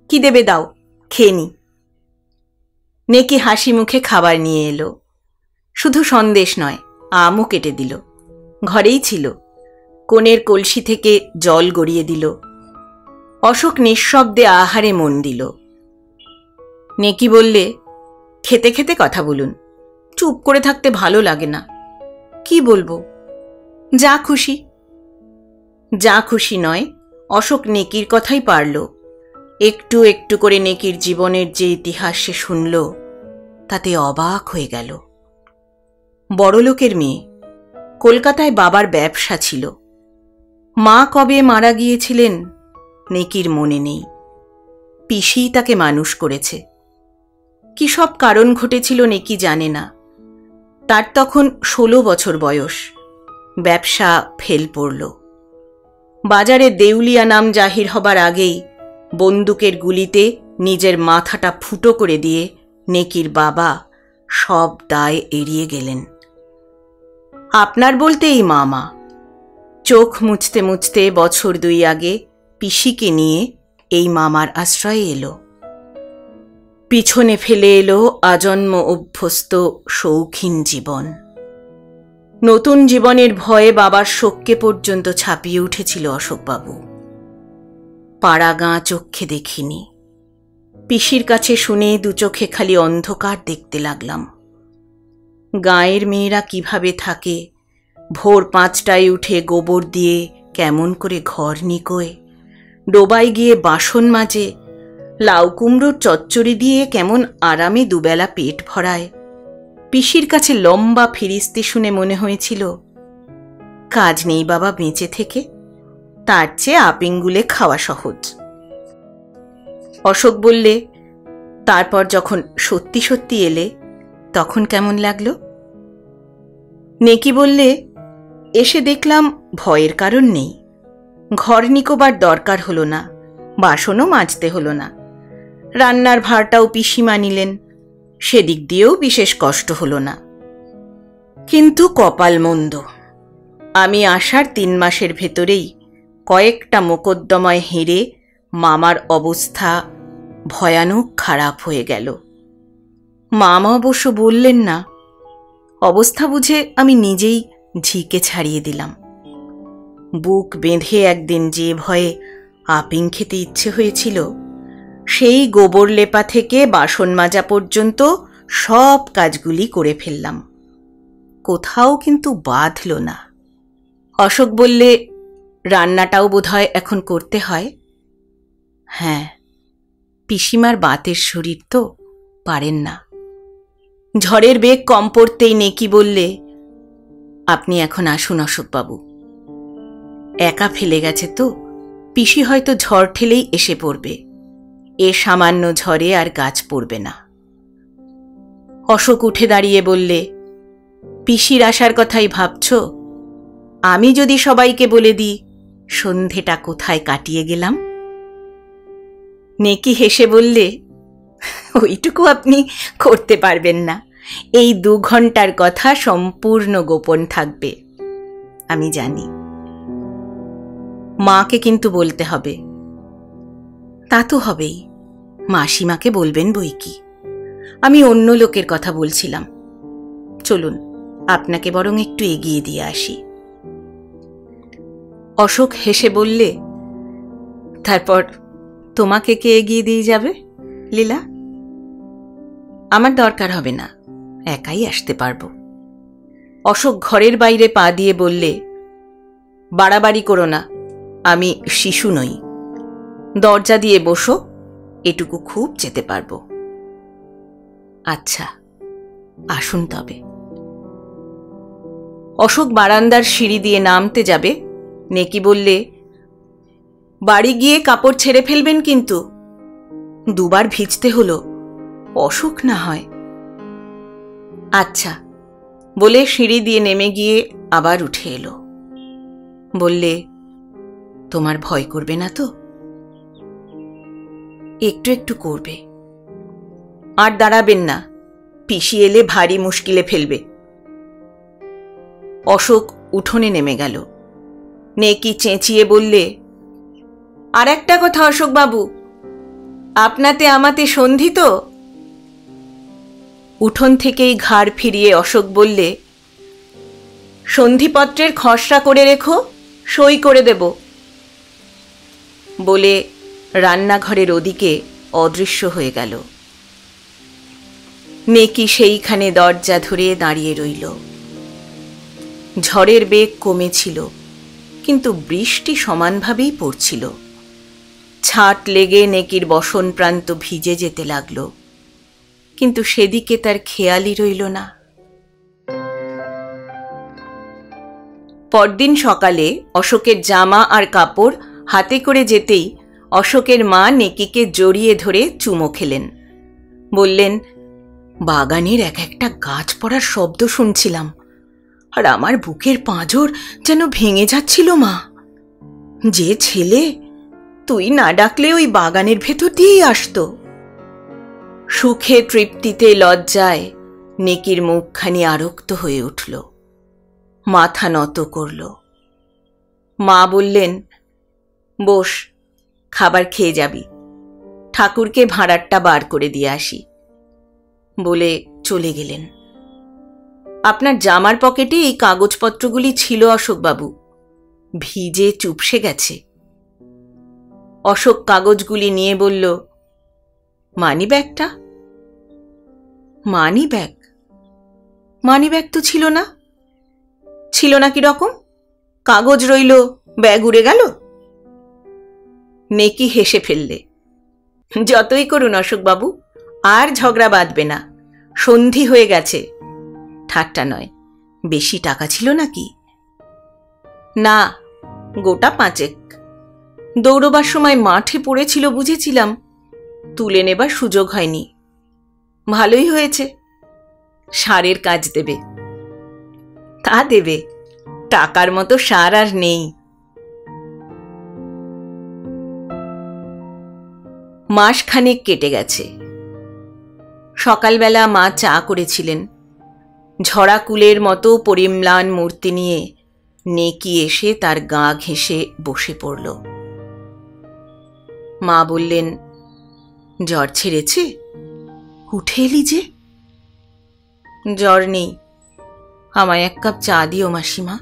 কি দেবে দাও, খেয়ে নি। নেকি হাসি মুখে খাবার নিয়ে এলো। শুধু সন্দেশ নয়, আমও কেটে দিল। ঘরেই ছিল। কোণের কলসি থেকে জল গড়িয়ে দিল। অশোক নিঃশব্দে আহারে মন দিল। নেকি বললে, খেতে খেতে কথা বলুন, চুপ করে থাকতে ভালো লাগে না। কি বলবো? যা খুশি। যা খুশি নয়, অশোক নেকির কথাই পারল। একটু একটু করে নেকির জীবনের যে ইতিহাস সে শুনল, তাতে অবাক হয়ে গেল। বড়লোকের মেয়ে, কলকাতায় বাবার ব্যবসা ছিল। মা কবে মারা গিয়েছিলেন নেকির মনে নেই। পিসিই তাকে মানুষ করেছে। কি সব কারণ ঘটেছিল নেকি জানে না। তার তখন ষোলো বছর বয়স। ব্যবসা ফেল পড়ল। বাজারে দেউলিয়া নাম জাহির হবার আগেই বন্দুকের গুলিতে নিজের মাথাটা ফুটো করে দিয়ে নেকির বাবা সব দায় এড়িয়ে গেলেন। আপনার বলতে এই মামা। চোখ মুছতে মুছতে বছর দুই আগে পিসিকে নিয়ে এই মামার আশ্রয়ে এলো। পিছনে ফেলে এলো আজন্ম অভ্যস্ত শৌখিন জীবন। নতুন জীবনের ভয়ে বাবার শোককে পর্যন্ত ছাপিয়ে উঠেছিল অশোকবাবু। পাড়া গাঁ চক্ষে দেখিনি। পিসির কাছে শুনে দু চোখে খালি অন্ধকার দেখতে লাগলাম। গাঁয়ের মেয়েরা কিভাবে থাকে, ভোর পাঁচটায় উঠে গোবর দিয়ে কেমন করে ঘর নিকোয়, ডোবায় গিয়ে বাসন মাজে, লাউ কুমড়োর চচ্চড়ি দিয়ে কেমন আরামে দুবেলা পেট ভরায়। পিসির কাছে লম্বা ফিরিস্তি শুনে মনে হয়েছিল, কাজ নেই বাবা বেঁচে থেকে, তার চেয়ে আপিঙ্গুলে খাওয়া সহজ। অশোক বললে, তারপর যখন সত্যি সত্যি এলে তখন কেমন লাগলো? নেকি বললে, এসে দেখলাম ভয়ের কারণ নেই। ঘর নিকোবার দরকার হলো না, বাসনও মাজতে হলো না। রান্নার ভারটাও পিসিমা নিলেন, সেদিক দিয়েও বিশেষ কষ্ট হলো না। কিন্তু কপাল মন্দ। আমি আসার তিন মাসের ভেতরেই কয়েকটা মোকদ্দমায় হেরে মামার অবস্থা ভয়ানক খারাপ হয়ে গেল। মামা অবশ্য বললেন না। অবস্থা বুঝে আমি নিজেই ঝিকে ছাড়িয়ে দিলাম। বুক বেঁধে একদিন যে ভয়ে আপিং খেতে ইচ্ছে হয়েছিল, সেই গোবর লেপা থেকে বাসন মাজা পর্যন্ত সব কাজগুলি করে ফেললাম। কোথাও কিন্তু বাধল না। অশোক বললে, রান্নাটাও বোধহয় এখন করতে হয়। হ্যাঁ, পিসিমার বাতের শরীর তো, পারেন না। ঝড়ের বেগ কম পড়তেই নেকি বললে, আপনি এখন আসুন অশোকবাবু। একা ফেলে গেছে তো, পিসি হয়তো ঝড় ঠেলেই এসে পড়বে। এ সামান্য ঝড়ে আর গাছ পড়বে না। অশোক উঠে দাঁড়িয়ে বললে, পিসির আসার কথাই ভাবছ? আমি যদি সবাইকে বলে দিই সন্ধেটা কোথায় কাটিয়ে গেলাম? নেকি হেসে বললে, ওইটুকু আপনি করতে পারবেন না। এই দু ঘন্টার কথা সম্পূর্ণ গোপন থাকবে, আমি জানি। মাকে কিন্তু বলতে হবে। তা তো হবেই, মাসিমাকে বলবেন বই কি। আমি অন্য লোকের কথা বলছিলাম। চলুন, আপনাকে বরং একটু এগিয়ে দিয়ে আসি। অশোক হেসে বললে, তারপর তোমাকে কে এগিয়ে দিয়ে যাবে লীলা? আমার দরকার হবে না, একাই আসতে পারবো। অশোক ঘরের বাইরে পা দিয়ে বললে, বাড়াবাড়ি করো না, আমি শিশু নই। দরজা দিয়ে বসো, এটুকু খুব যেতে পারবো। আচ্ছা, আসুন তবে। অশোক বারান্দার সিঁড়ি দিয়ে নামতে যাবে, নেকি বললে, বাড়ি গিয়ে কাপড় ছেড়ে ফেলবেন কিন্তু। দুবার ভিজতে হলো, অসুখ না হয়। আচ্ছা বলে সিঁড়ি দিয়ে নেমে গিয়ে আবার উঠে এলো। বললে, তোমার ভয় করবে না তো? একটু একটু করবে। আর দাঁড়াবেন না, পিসি এলে ভারী মুশকিলে ফেলবে। অশোক উঠোনে নেমে গেল। নেকি চেঁচিয়ে বললে, আর একটা কথা অশোকবাবু। আপনাতে আমাতে সন্ধি তো? উঠোন থেকেই ঘাড় ফিরিয়ে অশোক বললে, সন্ধিপত্রের খসড়া করে রেখো, সই করে দেব। বলে রান্নাঘরের ওদিকে অদৃশ্য হয়ে গেল। নেকি সেইখানে দরজা ধরে দাঁড়িয়ে রইল। ঝড়ের বেগ কমেছিল, কিন্তু বৃষ্টি সমানভাবেই পড়ছিল। ছাট লেগে নেকির বসন প্রান্ত ভিজে যেতে লাগলো, কিন্তু সেদিকে তার খেয়ালই রইল না। পরদিন সকালে অশোকের জামা আর কাপড় হাতে করে যেতেই অশোকের মা নেকিকে জড়িয়ে ধরে চুমো খেলেন। বললেন, বাগানের এক একটা গাছ পড়ার শব্দ শুনছিলাম, আর আমার বুকের পাঁজর যেন ভেঙে যাচ্ছিল। মা, যে ছেলে তুই না ডাকলে ওই বাগানের ভেতর দিয়েই আসতো। সুখে তৃপ্তিতে লজ্জায় নেকির মুখখানি আরক্ত হয়ে উঠল, মাথা নত করল। মা বললেন, বস, খাবার খেয়ে যাবি, ঠাকুরকে ভাঁড়ারটা বার করে দিয়ে আসি। বলে চলে গেলেন। আপনার জামার পকেটে এই কাগজপত্রগুলি ছিল অশোকবাবু, ভিজে চুপসে গেছে। অশোক কাগজগুলি নিয়ে বলল, মানি ব্যাগটা? Money bag? মানি ব্যাগ তো ছিল না। ছিল না কি রকম? কাগজ রইল, ব্যাগ উড়ে গেল? নেকি হেসে ফেললে। যতই করুন অশোকবাবু, আর ঝগড়া বাঁধবে না, সন্ধি হয়ে গেছে। ঠাট্টা নয়, বেশি টাকা ছিল নাকি? না, গোটা পাঁচেক। দৌড়বার সময় মাঠে পড়েছিল বুঝেছিলাম, তুলে নেবার সুযোগ হয়নি। ভালোই হয়েছে, সারের কাজ দেবে। তা দেবে, টাকার মতো সার আর নেই। মাসখানেক কেটে গেছে। সকালবেলা মা চা করেছিলেন। ঝরা কুলের মতো পরিম্লান মূর্তি নিয়ে নেকি এসে তার গা ঘেঁষে বসে পড়ল। মা বললেন, জ্বর ছেড়েছে? উঠে এলি যে? জ্বর নেই, আমায় এক কাপ চা দিও মাসিমা।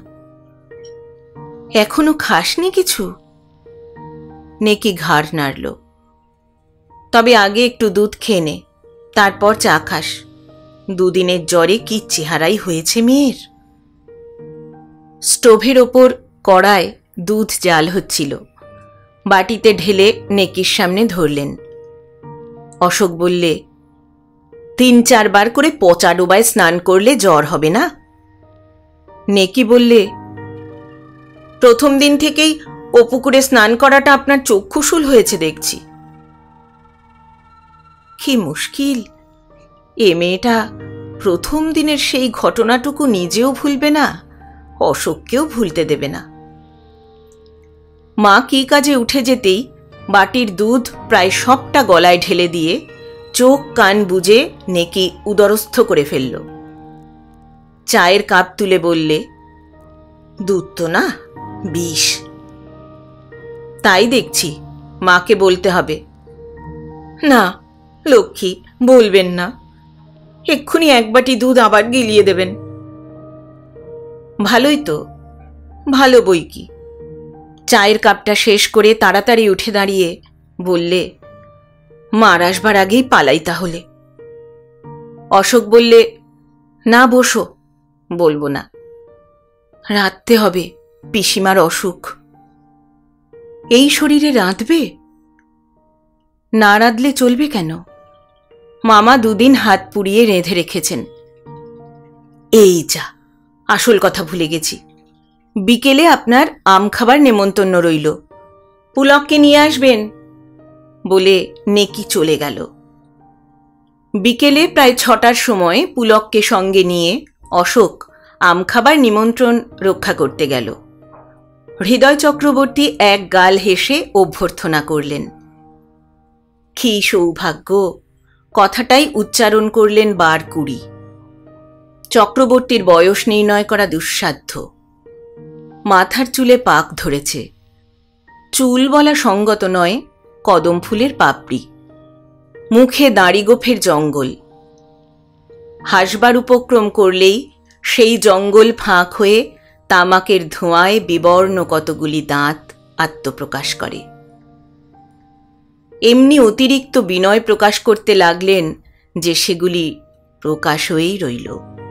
এখনো খাসনি কিছু? নেকি ঘাড় নাড়ল। তবে আগে একটু দুধ খেয়ে নে, তারপর চা খাস। দুদিনের জ্বরে কি চেহারাই হয়েছে মেয়ের। স্টোভের ওপর কড়ায় দুধ জাল হচ্ছিল। বাটিতে ঢেলে নেকির সামনে ধরলেন। অশোক বললে, তিন চারবার করে পচা ডোবায় স্নান করলে জ্বর হবে না? নেকি বললে, প্রথম দিন থেকেই ও পুকুরে স্নান করাটা আপনার চক্ষুশূল হয়েছে দেখছি। কি মুশকিল, এ মেয়েটা প্রথম দিনের সেই ঘটনাটুকু নিজেও ভুলবে না, অশোককেও ভুলতে দেবে না। মা কি কাজে উঠে যেতেই বাটির দুধ প্রায় সবটা গলায় ঢেলে দিয়ে চোখ কান বুজে নেকি উদরস্থ করে ফেলল। চায়ের কাপ তুলে বললে, দুধ তো না, বিষ। তাই দেখছি, মাকে বলতে হবে। না লক্ষ্মী, বলবেন না, এক্ষুনি এক বাটি দুধ আবার গিলিয়ে দেবেন। ভালোই তো, ভালো বই কি। চায়ের কাপটা শেষ করে তাড়াতাড়ি উঠে দাঁড়িয়ে বললে, মার আসবার আগেই পালাই তাহলে। অশোক বললে, না বসো, বলবো না, রাঁধতে হবে, পিসিমার অসুখ। এই শরীরে রাঁধবে? না রাঁধলে চলবে কেন? মামা দুদিন হাত পুড়িয়ে রেঁধে রেখেছেন। এই যা, আসল কথা ভুলে গেছি, বিকেলে আপনার আম খাবার নেমন্তন্ন রইল, পুলককে নিয়ে আসবেন। বলে নেকি চলে গেল। বিকেলে প্রায় ছটার সময় পুলককে সঙ্গে নিয়ে অশোক আম খাবার নিমন্ত্রণ রক্ষা করতে গেল। হৃদয় চক্রবর্তী এক গাল হেসে অভ্যর্থনা করলেন। কি সৌভাগ্য, কথাটাই উচ্চারণ করলেন বার কুড়ি। চক্রবর্তীর বয়স নির্ণয় করা দুঃসাধ্য। মাথার চুলে পাক ধরেছে। চুল বলা সঙ্গত নয়, কদম ফুলের পাপড়ি। মুখে দাঁড়িগোফের জঙ্গল। হাসবার উপক্রম করলেই সেই জঙ্গল ফাঁক হয়ে তামাকের ধোঁয়ায় বিবর্ণ কতগুলি দাঁত আত্মপ্রকাশ করে। এমনি অতিরিক্ত বিনয় প্রকাশ করতে লাগলেন যে সেগুলি প্রকাশ হয়েই রইল।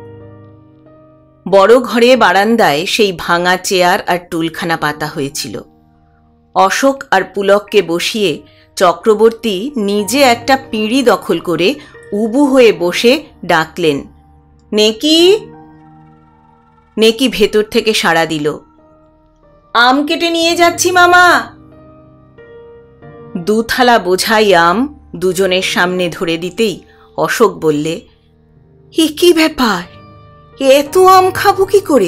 বড় ঘরে বারান্দায় সেই ভাঙা চেয়ার আর টুলখানা পাতা হয়েছিল। অশোক আর পুলককে বসিয়ে চক্রবর্তী নিজে একটা পিঁড়ি দখল করে উবু হয়ে বসে ডাকলেন, নেকি। নেকি ভেতর থেকে সাড়া দিল, আম কেটে নিয়ে যাচ্ছি মামা। দু থালা বোঝাই আম দুজনের সামনে ধরে দিতেই অশোক বললে, এ কি ব্যাপার, এত আম খাবো কি করে?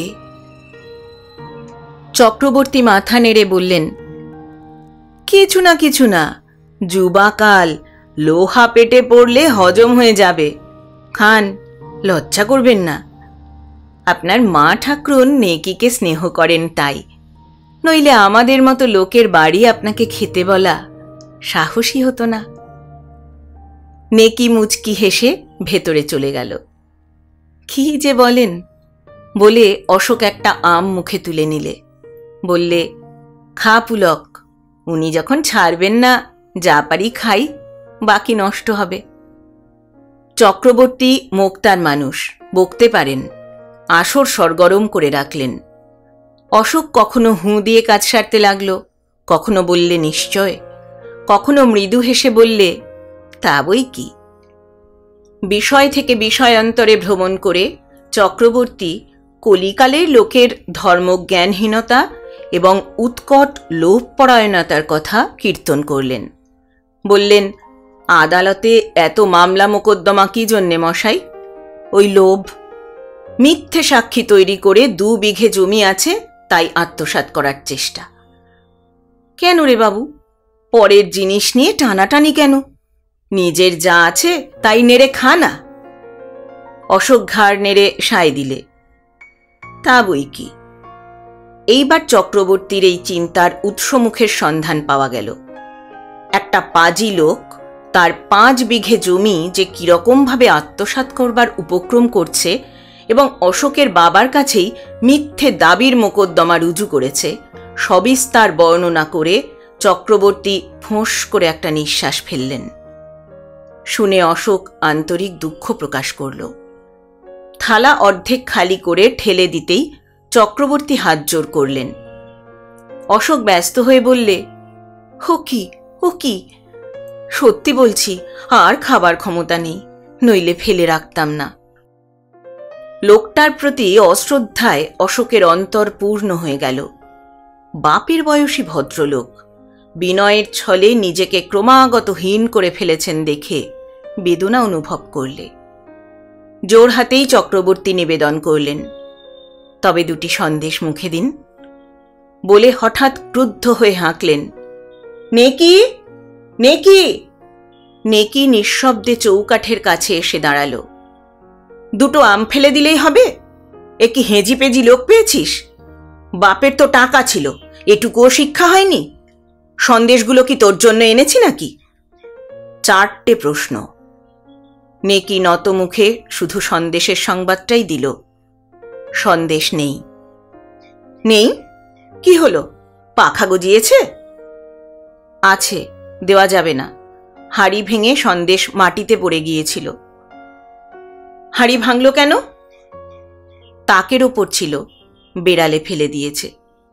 চক্রবর্তী মাথা নেড়ে বললেন, কিছু না কিছু না, যুবাকাল, লোহা পেটে পড়লে হজম হয়ে যাবে, খান, লজ্জা করবেন না। আপনার মা ঠাকরুন নেকিকে স্নেহ করেন তাই, নইলে আমাদের মতো লোকের বাড়ি আপনাকে খেতে বলা সাহসী হতো না। নেকি মুচকি হেসে ভেতরে চলে গেল। কি যে বলেন বলে অশোক একটা আম মুখে তুলে নিলে, বললে, খা পুলক, উনি যখন ছাড়বেন না, যা পারি খাই, বাকি নষ্ট হবে। চক্রবর্তী মোক্তার মানুষ, বকতে পারেন, আসর সরগরম করে রাখলেন। অশোক কখনো হুঁ দিয়ে কাজ সারতে লাগল, কখনো বললে নিশ্চয়, কখনো মৃদু হেসে বললে তা বই কি। বিষয় থেকে বিষয়ান্তরে ভ্রমণ করে চক্রবর্তী কলিকালের লোকের ধর্মজ্ঞানহীনতা এবং উৎকট লোভপরায়ণতার কথা কীর্তন করলেন। বললেন, আদালতে এত মামলা মোকদ্দমা কি জন্যে মশাই? ওই লোভ। মিথ্যে সাক্ষী তৈরি করে দু বিঘে জমি আছে তাই আত্মসাৎ করার চেষ্টা। কেন রে বাবু, পরের জিনিস নিয়ে টানাটানি কেন? নিজের যা আছে তাই নেড়ে খা না। অশোক ঘাড় নেড়ে সায় দিলে, তা বই কি। এইবার চক্রবর্তীর এই চিন্তার উৎসমুখের সন্ধান পাওয়া গেল। একটা পাজি লোক তার পাঁচ বিঘে জমি যে কিরকমভাবে আত্মসাৎ করবার উপক্রম করছে এবং অশোকের বাবার কাছেই মিথ্যে দাবির মোকদ্দমা রুজু করেছে, সবিস্তার বর্ণনা করে চক্রবর্তী ফোঁস করে একটা নিঃশ্বাস ফেললেন। শুনে অশোক আন্তরিক দুঃখ প্রকাশ করল। থালা অর্ধেক খালি করে ঠেলে দিতেই চক্রবর্তী হাত জোর করলেন। অশোক ব্যস্ত হয়ে বললে, ও কি, ও কি, সত্যি বলছি, আর খাবার ক্ষমতা নেই, নইলে ফেলে রাখতাম না। লোকটার প্রতি অশ্রদ্ধায় অশোকের অন্তর পূর্ণ হয়ে গেল। বাপের বয়সী ভদ্রলোক বিনয়ের ছলে নিজেকে ক্রমাগত হীন করে ফেলেছেন দেখে বেদনা অনুভব করলে। জোর হাতেই চক্রবর্তী নিবেদন করলেন, তবে দুটি সন্দেশ মুখে দিন। বলে হঠাৎ ক্রুদ্ধ হয়ে হাঁকলেন, নেকি, নেকি। নেকি নিঃশব্দে চৌকাঠের কাছে এসে দাঁড়াল। দুটো আম ফেলে দিলেই হবে? এ কি হেজি পেজি লোক পেয়েছিস? বাপের তো টাকা ছিল, এটুকুও শিক্ষা হয়নি? সন্দেশগুলো কি তোর জন্য এনেছি নাকি? চারটে প্রশ্ন। নেকি নত মুখে শুধু সন্দেশের সংবাদটাই দিল, সন্দেশ নেই। নেই? কি হলো, পাখা গজিয়েছে? আছে, দেওয়া যাবে না। হাড়ি ভেঙে সন্দেশ মাটিতে পড়ে গিয়েছিল। হাড়ি ভাঙল কেন? তাকের ওপর ছিল, বেড়ালে ফেলে দিয়েছে।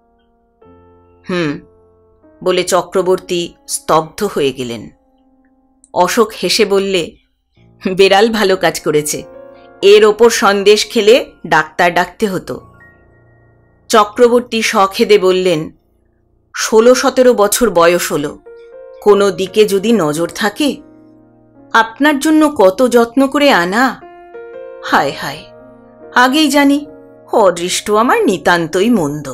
হুম বলে চক্রবর্তী স্তব্ধ হয়ে গেলেন। অশোক হেসে বললে, বেড়াল ভালো কাজ করেছে, এর ওপর সন্দেশ খেলে ডাক্তার ডাকতে হতো। চক্রবর্তী সখেদে বললেন, ষোলো সতেরো বছর বয়স হলো, কোনো দিকে যদি নজর থাকে। আপনার জন্য কত যত্ন করে আনা। হায় হায়, আগেই জানি অদৃষ্ট আমার নিতান্তই মন্দ।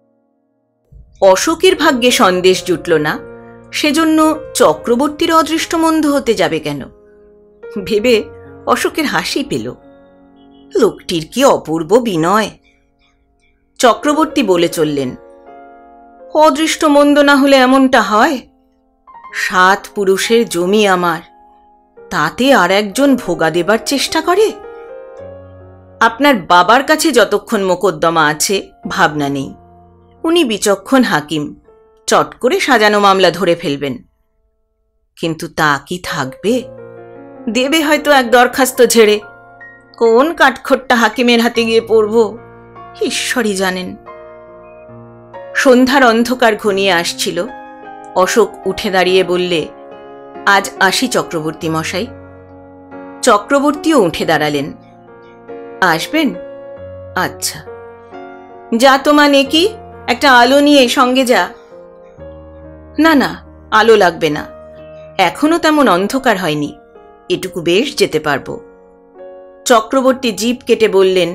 অশোকের ভাগ্যে সন্দেশ জুটল না, সেজন্য চক্রবর্তীর অদৃষ্ট মন্দ হতে যাবে কেন ভেবে অশোকের হাসি পেল। লোকটির কি অপূর্ব বিনয়। চক্রবর্তী বলে চললেন, অদৃষ্ট মন্দ না হলে এমনটা হয়? সাত পুরুষের জমি আমার, তাতে আর একজন ভোগা দেবার চেষ্টা করে? আপনার বাবার কাছে যতক্ষণ মোকদ্দমা আছে ভাবনা নেই, উনি বিচক্ষণ হাকিম, চট করে সাজানো মামলা ধরে ফেলবেন। কিন্তু তা কি থাকবে? দেবে হয়তো এক দরখাস্ত ঝেড়ে। কোন কাঠখোট্টা হাকিমের হাতে গিয়ে পড়ব ঈশ্বরই জানেন। সন্ধ্যার অন্ধকার ঘনিয়ে আসছিল। অশোক উঠে দাঁড়িয়ে বললে, আজ আসি চক্রবর্তী মশাই। চক্রবর্তীও উঠে দাঁড়ালেন। আসবেন? আচ্ছা। যা তোমা নেকি, একটা আলো নিয়ে সঙ্গে যা। না না, আলো লাগবে না, এখনো তেমন অন্ধকার হয়নি, এটুকু বেশ যেতে পারব। চক্রবর্তী জিভ কেটে বললেন,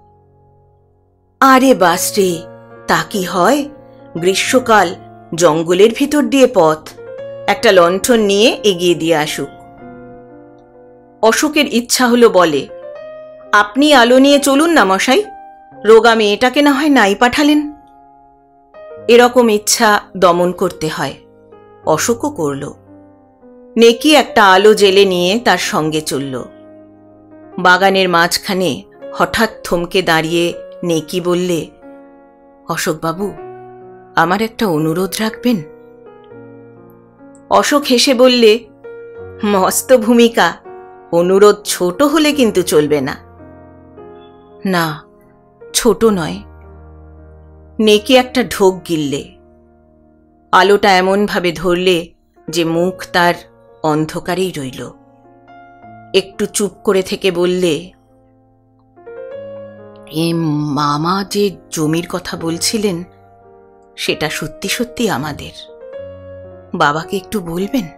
আরে বাস রে, তা কি হয়? গ্রীষ্মকাল, জঙ্গলের ভিতর দিয়ে পথ, একটা লণ্ঠন নিয়ে এগিয়ে দিয়ে আসুক। অশোকের ইচ্ছা হলো বলে, আপনি আলো নিয়ে চলুন না মশাই, রোগা মেয়েটাকে না হয় নাই পাঠালেন। এরকম ইচ্ছা দমন করতে হয়। অশোকও করল। নেকি একটা আলো জেলে নিয়ে তার সঙ্গে চলল। বাগানের মাঝখানে হঠাৎ থমকে দাঁড়িয়ে নেকি বললে, অশোকবাবু, আমার একটা অনুরোধ রাখবেন? অশোক হেসে বললে, মস্ত ভূমিকা, অনুরোধ ছোট হলে কিন্তু চলবে না। না, ছোট নয়। নেকি একটা ঢোক গিললে। আলোটা এমনভাবে ধরলে যে মুখ তার অন্ধকারেই রইল। একটু চুপ করে থেকে বললে, এ মামা যে জমির কথা বলছিলেন, সেটা সত্যি সত্যি আমাদের। বাবাকে একটু বলবেন?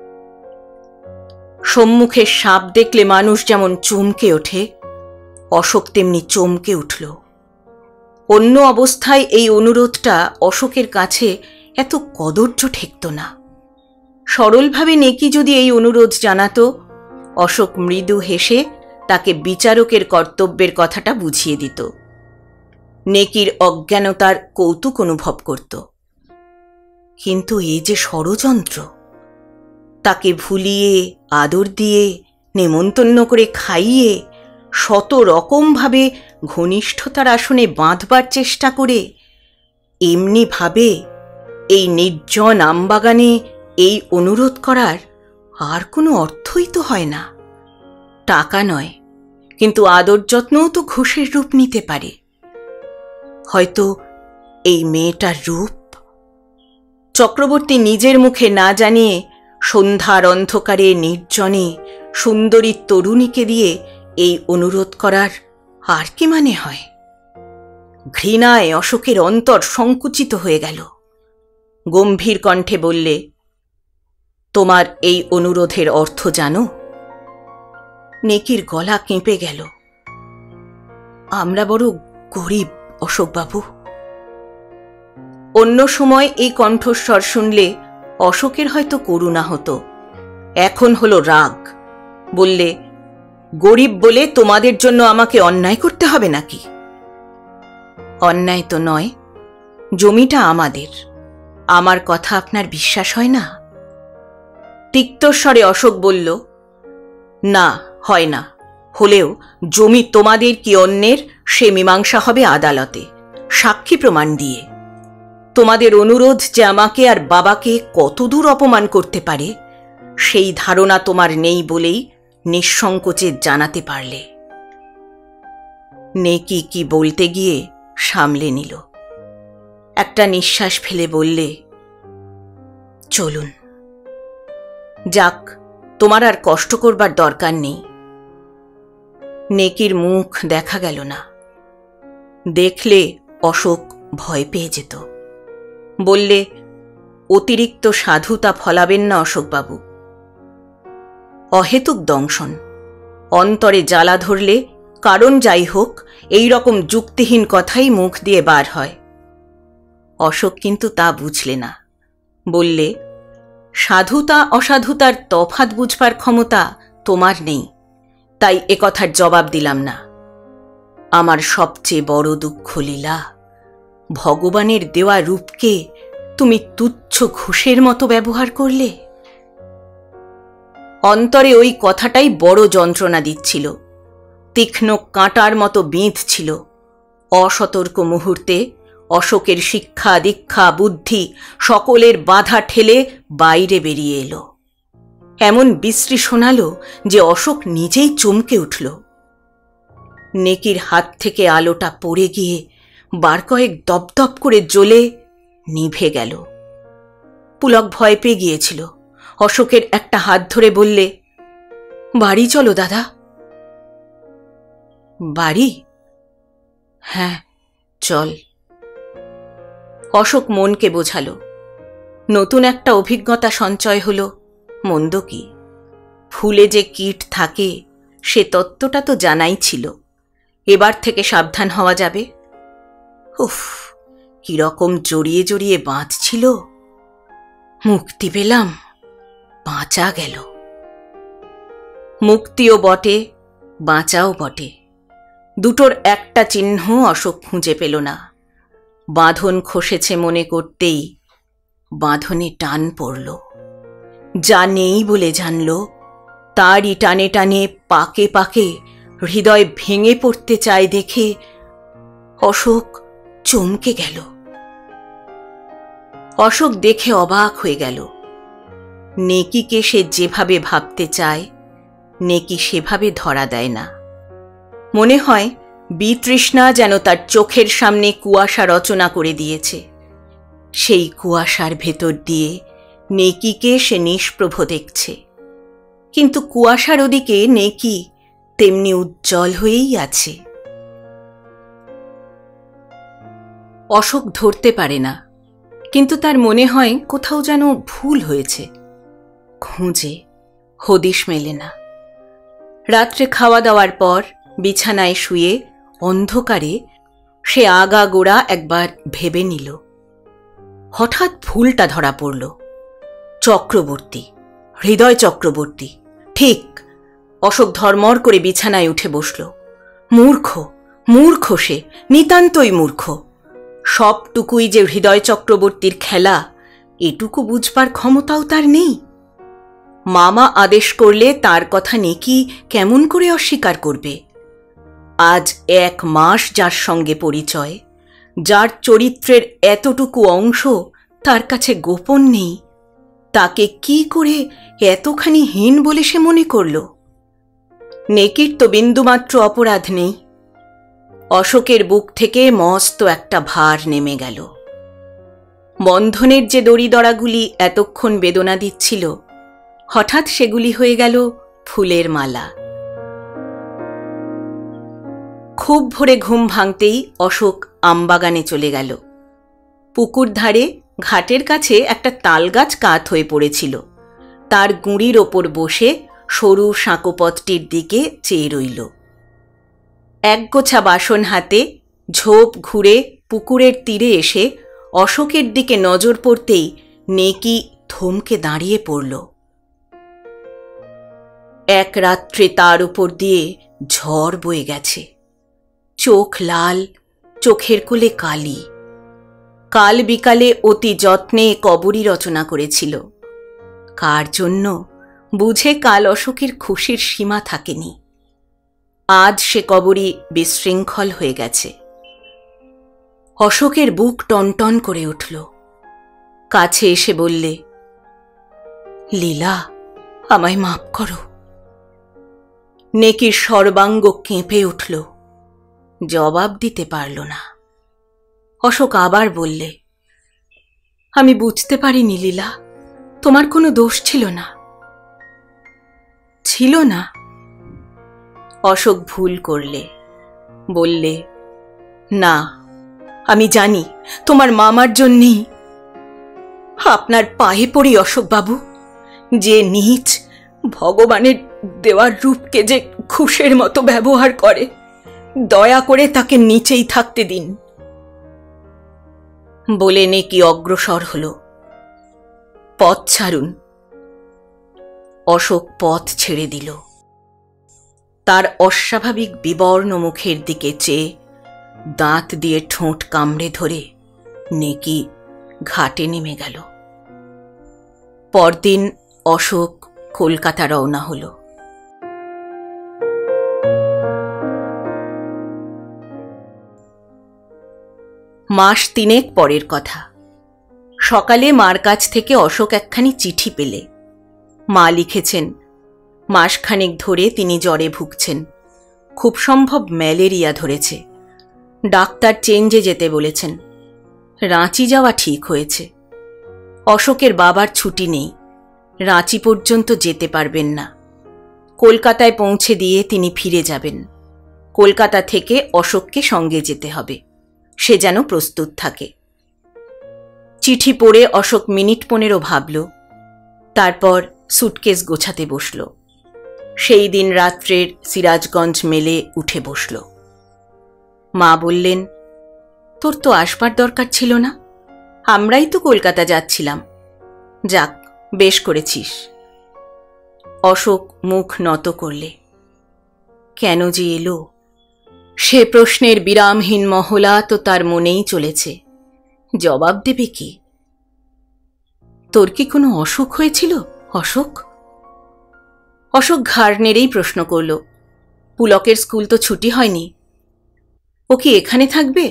সম্মুখে সাপ দেখলে মানুষ যেমন চমকে ওঠে, অশোক তেমনি চমকে উঠল। অন্য অবস্থায় এই অনুরোধটা অশোকের কাছে এত কদর্য ঠেকত না। সরলভাবে নেকি যদি এই অনুরোধ জানাতো, অশোক মৃদু হেসে তাকে বিচারকের কর্তব্যের কথাটা বুঝিয়ে দিত। নেকির অজ্ঞানতার কৌতুক অনুভব করত। কিন্তু এই যে ষড়যন্ত্র, তাকে ভুলিয়ে, আদর দিয়ে, নেমন্তন্ন করে খাইয়ে, শত রকমভাবে ঘনিষ্ঠতার আসনে বাঁধবার চেষ্টা করে, এমনি ভাবে এই নির্জন আমবাগানে এই অনুরোধ করার আর কোনো অর্থই তো হয় না। টাকা নয়, কিন্তু আদর যত্নও তো ঘুষের রূপ নিতে পারে। হয়তো এই মেয়েটার রূপ। চক্রবর্তী নিজের মুখে না জানিয়ে সন্ধ্যার অন্ধকারে নির্জনে সুন্দরী তরুণীকে দিয়ে এই অনুরোধ করার আর কি মানে হয়? ঘৃণায় অশোকের অন্তর সংকুচিত হয়ে গেল। গম্ভীর কণ্ঠে বললে, তোমার এই অনুরোধের অর্থ জানো? নেকির গলা কেঁপে গেল। আমরা বড় গরিব অশোকবাবু। অন্য সময় এই কণ্ঠস্বর শুনলে অশোকের হয়তো করুণা হতো, এখন হলো রাগ। বললে, গরিব বলে তোমাদের জন্য আমাকে অন্যায় করতে হবে নাকি? অন্যায় তো নয়, জমিটা আমাদের। আমার কথা আপনার বিশ্বাস হয় না? তিক্তস্বরে অশোক বলল, না, হয় না। হলেও জমি তোমাদের কি অন্যের, সে মীমাংসা হবে আদালতে, সাক্ষী প্রমাণ দিয়ে। তোমাদের অনুরোধ যে আমাকে আর বাবাকে কতদূর অপমান করতে পারে, সেই ধারণা তোমার নেই বলেই নিঃসংকোচে জানাতে পারলে। নেকি কি বলতে গিয়ে সামলে নিল। একটা নিঃশ্বাস ফেলে বললে, চলুন। যাক, তোমার আর কষ্ট করবার দরকার নেই। নেকির মুখ দেখা গেল না। দেখলে অশোক ভয় পেয়ে যেত। বললে, অতিরিক্ত সাধুতা ফলাবেন না অশোকবাবু। অহেতুক দংশন, অন্তরে জ্বালা ধরলে কারণ যাই হোক এই রকম যুক্তিহীন কথাই মুখ দিয়ে বার হয়। অশোক কিন্তু তা বুঝলে না। বললে, সাধুতা অসাধুতার তফাৎ বুঝবার ক্ষমতা তোমার নেই, তাই এ কথার জবাব দিলাম না। আমার সবচেয়ে বড় দুঃখ লীলা, ভগবানের দেওয়া রূপকে তুমি তুচ্ছ ঘুষের মতো ব্যবহার করলে। অন্তরে ওই কথাটাই বড় যন্ত্রণা দিচ্ছিল, তীক্ষ্ণ কাঁটার মতো বিঁধছিল। অসতর্ক মুহূর্তে অশোকের শিক্ষা দীক্ষা বুদ্ধি সকলের বাধা ঠেলে বাইরে বেরিয়ে এলো। এমন বিশ্রী শোনালো যে অশোক নিজেই চমকে উঠল। নেকির হাত থেকে আলোটা পড়ে গিয়ে বার কয়েক দপদপ করে জ্বলে নিভে গেল। পুলক ভয় পেয়ে গিয়েছিল। অশোকের একটা হাত ধরে বললে, বাড়ি চলো দাদা। বাড়ি? হ্যাঁ চল। অশোক মনকে বোঝালো, নতুন একটা অভিজ্ঞতা সঞ্চয় হলো, মন্দ কি? ফুলে যে কীট থাকে সে তত্ত্বটা তো জানাই ছিল, এবার থেকে সাবধান হওয়া যাবে। উফ, কিরকম জড়িয়ে জড়িয়ে বাঁধছিল। মুক্তি পেলাম, বাঁচা গেল। মুক্তিও বটে, বাঁচাও বটে, দুটোর একটা চিহ্ন অশোক খুঁজে পেল না। বাঁধন খসেছে মনে করতেই বাঁধনে টান পড়ল। যা নেই বলে জানল, তারই টানে টানে পাকে পাকে হৃদয় ভেঙে পড়তে চায় দেখে অশোক চমকে গেল। অশোক দেখে অবাক হয়ে গেল। নেকিকে সে যেভাবে ভাবতে চায়, নেকি সেভাবে ধরা দেয় না। মনে হয় বিতৃষ্ণা যেন তার চোখের সামনে কুয়াশা রচনা করে দিয়েছে। সেই কুয়াশার ভেতর দিয়ে নেকিকে সে নিষ্প্রভ দেখছে, কিন্তু কুয়াশার ওদিকে নেকি তেমনি উজ্জ্বল হয়েই আছে। অশোক ধরতে পারে না, কিন্তু তার মনে হয় কোথাও যেন ভুল হয়েছে। খুঁজে হদিশ মেলে না। রাত্রে খাওয়া দাওয়ার পর বিছানায় শুয়ে অন্ধকারে সে আগা গোড়া একবার ভেবে নিল। হঠাৎ ভুলটা ধরা পড়ল। চক্রবর্তী, হৃদয় চক্রবর্তী, ঠিক। অশোক ধর্মর করে বিছানায় উঠে বসল। মূর্খ, মূর্খ সে, নিতান্তই মূর্খ। সবটুকুই যে হৃদয় চক্রবর্তীর খেলা, এটুকু বুঝবার ক্ষমতাও তার নেই। মামা আদেশ করলে তার কথা নেকি কেমন করে অস্বীকার করবে? আজ এক মাস যার সঙ্গে পরিচয়, যার চরিত্রের এতটুকু অংশ তার কাছে গোপন নেই, তাকে কি করে এতখানি হীন বলে সে মনে করল? নেকির তো বিন্দুমাত্র অপরাধ নেই। অশোকের বুক থেকে মস্ত একটা ভার নেমে গেল। বন্ধনের যে দড়িদড়াগুলি এতক্ষণ বেদনা দিচ্ছিল, হঠাৎ সেগুলি হয়ে গেল ফুলের মালা। খুব ভোরে ঘুম ভাঙতেই অশোক আমবাগানে চলে গেল। পুকুর ধারে ঘাটের কাছে একটা তালগাছ কাত হয়ে পড়েছিল। তার গুঁড়ির ওপর বসে সরু সাঁকোপথটির দিকে চেয়ে রইল। একগোছা বাসন হাতে ঝোপ ঘুরে পুকুরের তীরে এসে অশোকের দিকে নজর পড়তেই নেকি থমকে দাঁড়িয়ে পড়ল। এক রাত্রে তার উপর দিয়ে ঝড় বয়ে গেছে। চোখ লাল, চোখের কোলে কালি। কাল বিকালে অতি যত্নে কবরী রচনা করেছিল। কার জন্য বুঝে কাল অশোকের খুশির সীমা থাকেনি। আজ সে কবরী বিশৃঙ্খল হয়ে গেছে। অশোকের বুক টনটন করে উঠল। কাছে এসে বললে, লীলা, আমায় মাপ করো। নেকির সর্বাঙ্গ কেঁপে উঠল। জবাব দিতে পারল না। অশোক আবার বললে, আমি বুঝতে পারিনি লীলা, তোমার কোনো দোষ ছিল না। ছিল না? অশোক ভুল করলে। বললে, না, আমি জানি তোমার মামার জন্যেই। আপনার পায়ে পড়ি অশোকবাবু, যে নীচ ভগবানের দেওয়ার রূপকে যে ঘুষের মতো ব্যবহার করে, দয়া করে তাকে নিচেই থাকতে দিন। বলে নেকি অগ্রসর হল। পথ ছাড়ুন। অশোক পথ ছেড়ে দিল। তার অস্বাভাবিক বিবর্ণ মুখের দিকে চেয়ে দাঁত দিয়ে ঠোঁট কামড়ে ধরে নেকি ঘাটে নেমে গেল। পরদিন অশোক কলকাতা রওনা হলো। মাস তিনেক পরের কথা। সকালে মার কাছ থেকে অশোক একখানি চিঠি পেলে। মা লিখেছেন, মাসখানেক ধরে তিনি জ্বরে ভুগছেন, খুব সম্ভব ম্যালেরিয়া ধরেছে। ডাক্তার চেঞ্জে যেতে বলেছেন। রাঁচি যাওয়া ঠিক হয়েছে। অশোকের বাবার ছুটি নেই, রাঁচি পর্যন্ত যেতে পারবেন না। কলকাতায় পৌঁছে দিয়ে তিনি ফিরে যাবেন। কলকাতা থেকে অশোককে সঙ্গে যেতে হবে, সে যেন প্রস্তুত থাকে। চিঠি পড়ে অশোক মিনিট পনেরো ভাবল, তারপর সুটকেস গোছাতে বসল। সেই দিন রাত্রের সিরাজগঞ্জ মেলে উঠে বসল। মা বললেন, তোর তো আসবার দরকার ছিল না, আমরাই তো কলকাতা যাচ্ছিলাম। যাক, বেশ করেছিস। অশোক মুখ নত করলে। কেন যে এলো, সে প্রশ্নের বিরামহীন মহলা তো তার মনেই চলেছে। জবাব দেবে কি? তোর কি কোনো অসুখ হয়েছিল অশোক? অশোক ঘাড় নেড়েই প্রশ্ন করল, পুলকের স্কুল তো ছুটি হয়নি, ও কি এখানে থাকবে?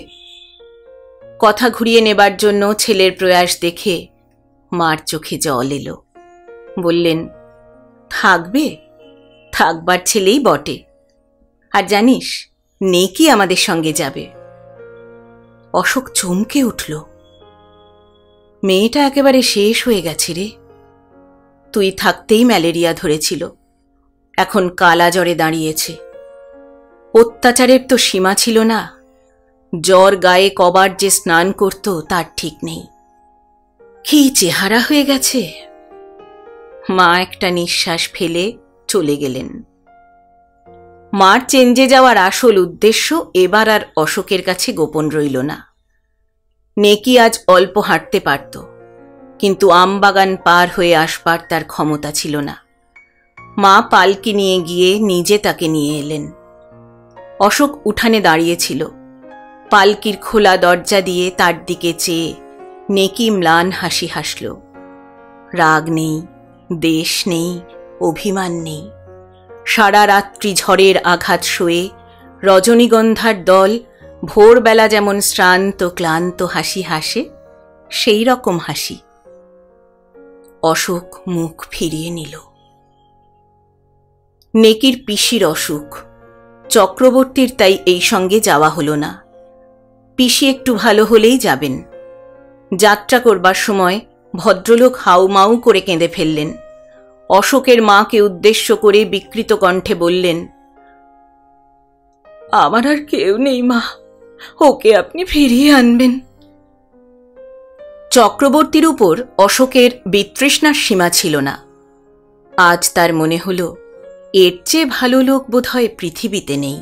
কথা ঘুরিয়ে নেবার জন্য ছেলের প্রয়াস দেখে মার চোখে জল এলো। বললেন, থাকবে? থাকবার ছেলেই বটে। আর জানিস, নেকি আমাদের সঙ্গে যাবে। অশোক চমকে উঠল। মেয়েটা একেবারে শেষ হয়ে গেছে রে। তুই থাকতেই ম্যালেরিয়া ধরেছিল, এখন কালা জ্বরে দাঁড়িয়েছে। অত্যাচারের তো সীমা ছিল না। জ্বর গায়ে কবার যে স্নান করত তার ঠিক নেই। কি চেহারা হয়ে গেছে। মা একটা নিঃশ্বাস ফেলে চলে গেলেন। মার চেঞ্জে যাওয়ার আসল উদ্দেশ্য এবার আর অশোকের কাছে গোপন রইল না। নেকি আজ অল্প হাঁটতে পারত, কিন্তু আমবাগান পার হয়ে আসবার তার ক্ষমতা ছিল না। মা পালকি নিয়ে গিয়ে নিজে তাকে নিয়ে এলেন। অশোক উঠানে দাঁড়িয়েছিল। পালকির খোলা দরজা দিয়ে তার দিকে চেয়ে নেকি ম্লান হাসি হাসল। রাগ নেই, দেশ নেই, অভিমান নেই। সারা রাত্রি ঝড়ের আঘাত সয়ে রজনীগন্ধার দল ভোরবেলা যেমন শ্রান্ত ক্লান্ত হাসি হাসে, সেই রকম হাসি। অশোক মুখ ফিরিয়ে নিল। নেকির পিসির অসুখ, চক্রবর্তীর তাই এই সঙ্গে যাওয়া হলো না। পিসি একটু ভালো হলেই যাবেন। যাত্রা করবার সময় ভদ্রলোক হাউমাউ করে কেঁদে ফেললেন। অশোকের মাকে উদ্দেশ্য করে বিকৃত কণ্ঠে বললেন, আমার আর কেউ নেই মা, ওকে আপনি ফিরিয়ে আনবেন। চক্রবর্তীর উপর অশোকের বিতৃষ্ণার সীমা ছিল না। আজ তার মনে হল, এর চেয়ে ভালো লোক বোধহয় পৃথিবীতে নেই।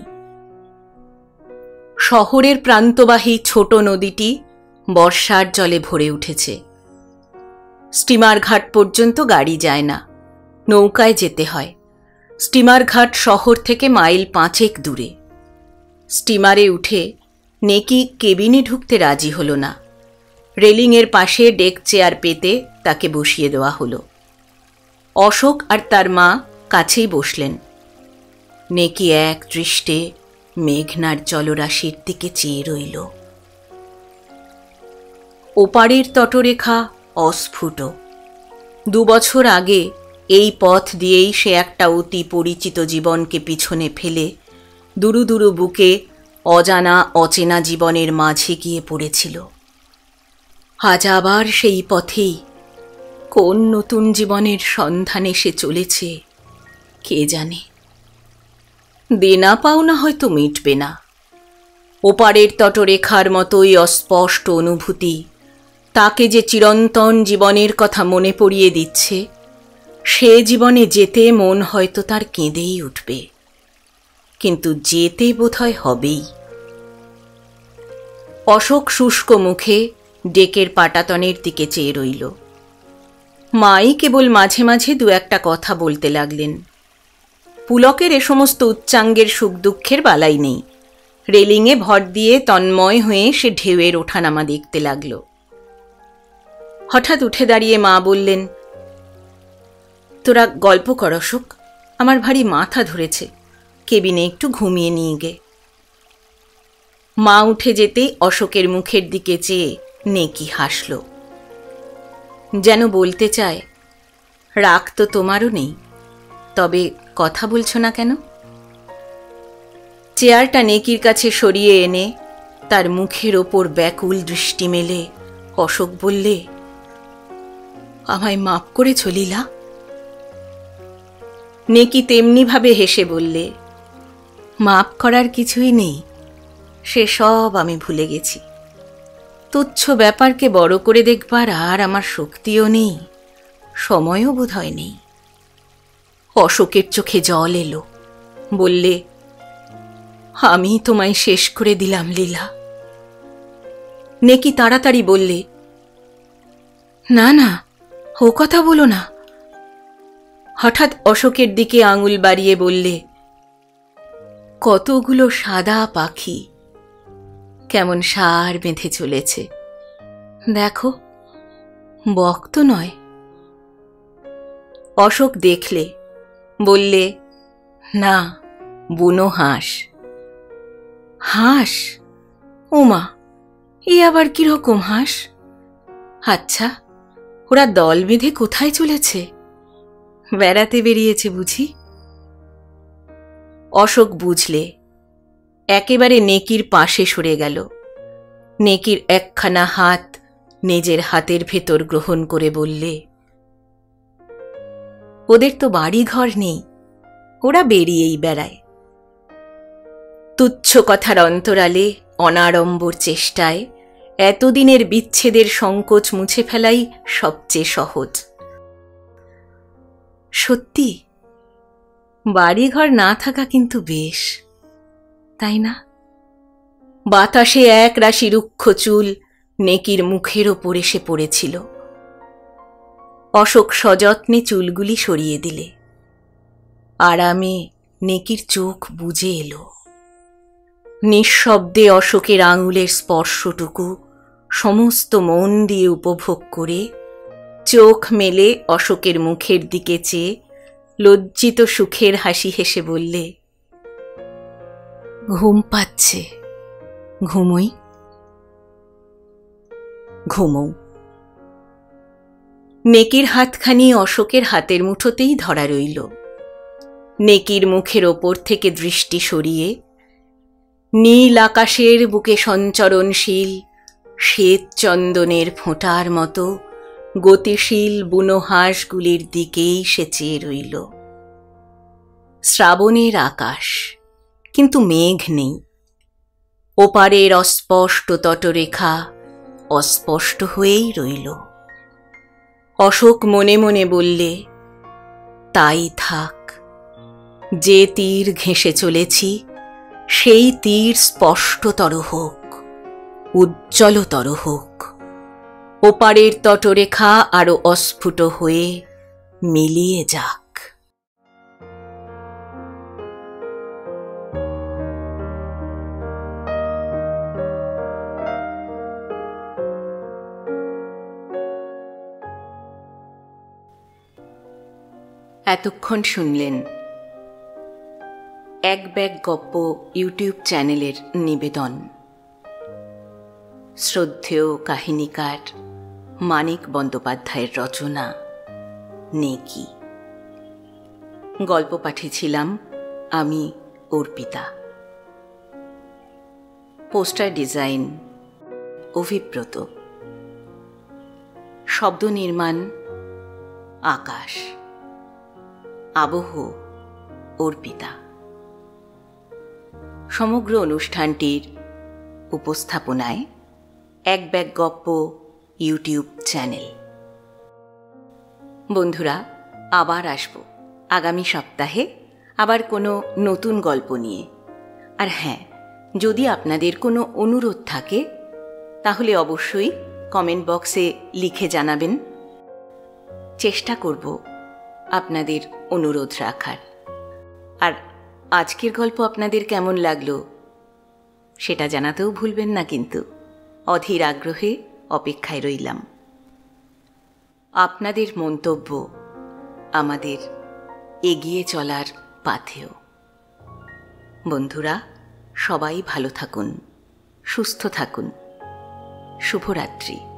শহরের প্রান্তবাহী ছোট নদীটি বর্ষার জলে ভরে উঠেছে। স্টিমার ঘাট পর্যন্ত গাড়ি যায় না, নৌকায় যেতে হয়। স্টিমার ঘাট শহর থেকে মাইল পাঁচেক দূরে। স্টিমারে উঠে নেকি কেবিনে ঢুকতে রাজি হল না। রেলিংয়ের পাশে ডেক চেয়ার পেতে তাকে বসিয়ে দেওয়া হলো। অশোক আর তার মা কাছেই বসলেন। নেকি এক দৃষ্টে মেঘনার জলরাশির দিকে চেয়ে রইল। ওপারের তটরেখা অস্ফুট। দুবছর আগে এই পথ দিয়েই সে একটা অতি পরিচিত জীবনকে পিছনে ফেলে দুরু দুরু বুকে অজানা অচেনা জীবনের মাঝে গিয়ে পড়েছিল। আজ আবার সেই পথেই কোন নতুন জীবনের সন্ধানে সে চলেছে কে জানে। দেনা পাওনা হয়তো মিটবে না। ওপারের তটরেখার মতোই অস্পষ্ট অনুভূতি তাকে যে চিরন্তন জীবনের কথা মনে পড়িয়ে দিচ্ছে, সে জীবনে যেতে মন হয়তো তার কেঁদেই উঠবে, কিন্তু যেতে বোধহয় হবেই। অশোক শুষ্ক মুখে ডেকের পাটাতনের দিকে চেয়ে রইল। মাই কেবল মাঝে মাঝে দু একটা কথা বলতে লাগলেন। পুলকের এ সমস্ত উচ্চাঙ্গের সুখ দুঃখের বালাই নেই। রেলিংয়ে ভর দিয়ে তন্ময় হয়ে সে ঢেউয়ের ওঠানামা দেখতে লাগল। হঠাৎ উঠে দাঁড়িয়ে মা বললেন, তোরা গল্প কর অশোক, আমার ভারী মাথা ধরেছে, কেবিনে একটু ঘুমিয়ে নিয়ে গে। মা উঠে যেতেই অশোকের মুখের দিকে চেয়ে নেকি হাসল, যেন বলতে চায়, রাগ তো তোমারও নেই, তবে কথা বলছো না কেন? চেয়ারটা নেকির কাছে সরিয়ে এনে তার মুখের ওপর ব্যাকুল দৃষ্টি মেলে অশোক বললে, আমায় মাপ করেছ লীলা? নেকি তেমনিভাবে হেসে বললে, মাপ করার কিছুই নেই, সে সব আমি ভুলে গেছি। তুচ্ছ ব্যাপারকে বড় করে দেখবার আর আমার শক্তিও নেই, সময়ও বোধ হয় নেই। অশোকের চোখে জল এলো, বললে, আমি তোমায় শেষ করে দিলাম লীলা। নেকি তাড়াতাড়ি বললে, না না, ও কথা বলো না। হঠাৎ অশোকের দিকে আঙুল বাড়িয়ে বললে, কতগুলো সাদা পাখি কেমন সার বেঁধে চলেছে, দেখো, বক তো নয়। অশোক দেখলে, বললে, না, বুনো হাঁস। হাঁস? ওমা, এ আবার কিরকম হাঁস? আচ্ছা, ওরা দল বেঁধে কোথায় চলেছে? বেড়াতে বেরিয়েছে বুঝি? অশোক বুঝলে, একেবারে নেকির পাশে সরে গেল। নেকির একখানা হাত নিজের হাতের ভেতর গ্রহণ করে বললে, ওদের তো বাড়ি ঘর নেই, ওরা বেরিয়েই বেড়ায়। তুচ্ছ কথার অন্তরালে অনাড়ম্বর চেষ্টায় এতদিনের বিচ্ছেদের সংকোচ মুছে ফেলাই সবচেয়ে সহজ। সত্যি, বাড়িঘর না থাকা কিন্তু বেশ, তাই না? বাতাসে এক রাশি রুক্ষ চুল নেকির মুখের ওপর এসে পড়েছিল। অশোক সযত্নে চুলগুলি সরিয়ে দিলে। আরামে নেকির চোখ বুজে এলো। নিঃশব্দে অশোকের আঙুলের স্পর্শটুকু সমস্ত মন দিয়ে উপভোগ করে চোখ মেলে অশোকের মুখের দিকে চেয়ে লজ্জিত সুখের হাসি হেসে বললে, ঘুম পাচ্ছে, ঘুমোই। ঘুমো। নেকির হাতখানি অশোকের হাতের মুঠোতেই ধরা রইল। নেকির মুখের ওপর থেকে দৃষ্টি সরিয়ে নীল আকাশের বুকে সঞ্চরণশীল শ্বেত চন্দনের ফোঁটার মতো গতিশীল বুনো হাঁসগুলির দিকেই সে চেয়ে রইল। শ্রাবণের আকাশ, কিন্তু মেঘ নেই। ওপারের অস্পষ্ট তটরেখা অস্পষ্ট হয়েই রইল। অশোক মনে মনে বললে, তাই থাক, যে তীর ঘেঁষে চলেছি সেই তীর স্পষ্টতর হোক, উজ্জ্বলতর হোক, ওপারের তটরেখা আরো অস্ফুট হয়ে মিলিয়ে যাক। এতক্ষণ শুনলেন এক ব্যাগ গপ্প ইউটিউব চ্যানেলের নিবেদন। শ্রদ্ধেয় কাহিনীকার মানিক বন্দ্যোপাধ্যায়ের রচনা নেকি। গল্প পাঠিয়েছিলাম আমি, অর্পিতা। Poster design Abhibrata. শব্দ নির্মাণ আকাশ। আবহ অর্পিতা। সমগ্র অনুষ্ঠানটির উপস্থাপনায় এক ব্যাগ গপ্প ইউটিউব চ্যানেল। বন্ধুরা, আবার আসব আগামী সপ্তাহে আবার কোনো নতুন গল্প নিয়ে। আর হ্যাঁ, যদি আপনাদের কোনো অনুরোধ থাকে তাহলে অবশ্যই কমেন্ট বক্সে লিখে জানাবেন। চেষ্টা করব আপনাদের অনুরোধ রাখার। আর আজকের গল্প আপনাদের কেমন লাগলো সেটা জানাতেও ভুলবেন না কিন্তু। অধীর আগ্রহে অপেক্ষায় রইলাম। আপনাদের মন্তব্য আমাদের এগিয়ে চলার পাথেও। বন্ধুরা, সবাই ভালো থাকুন, সুস্থ থাকুন। শুভরাত্রি।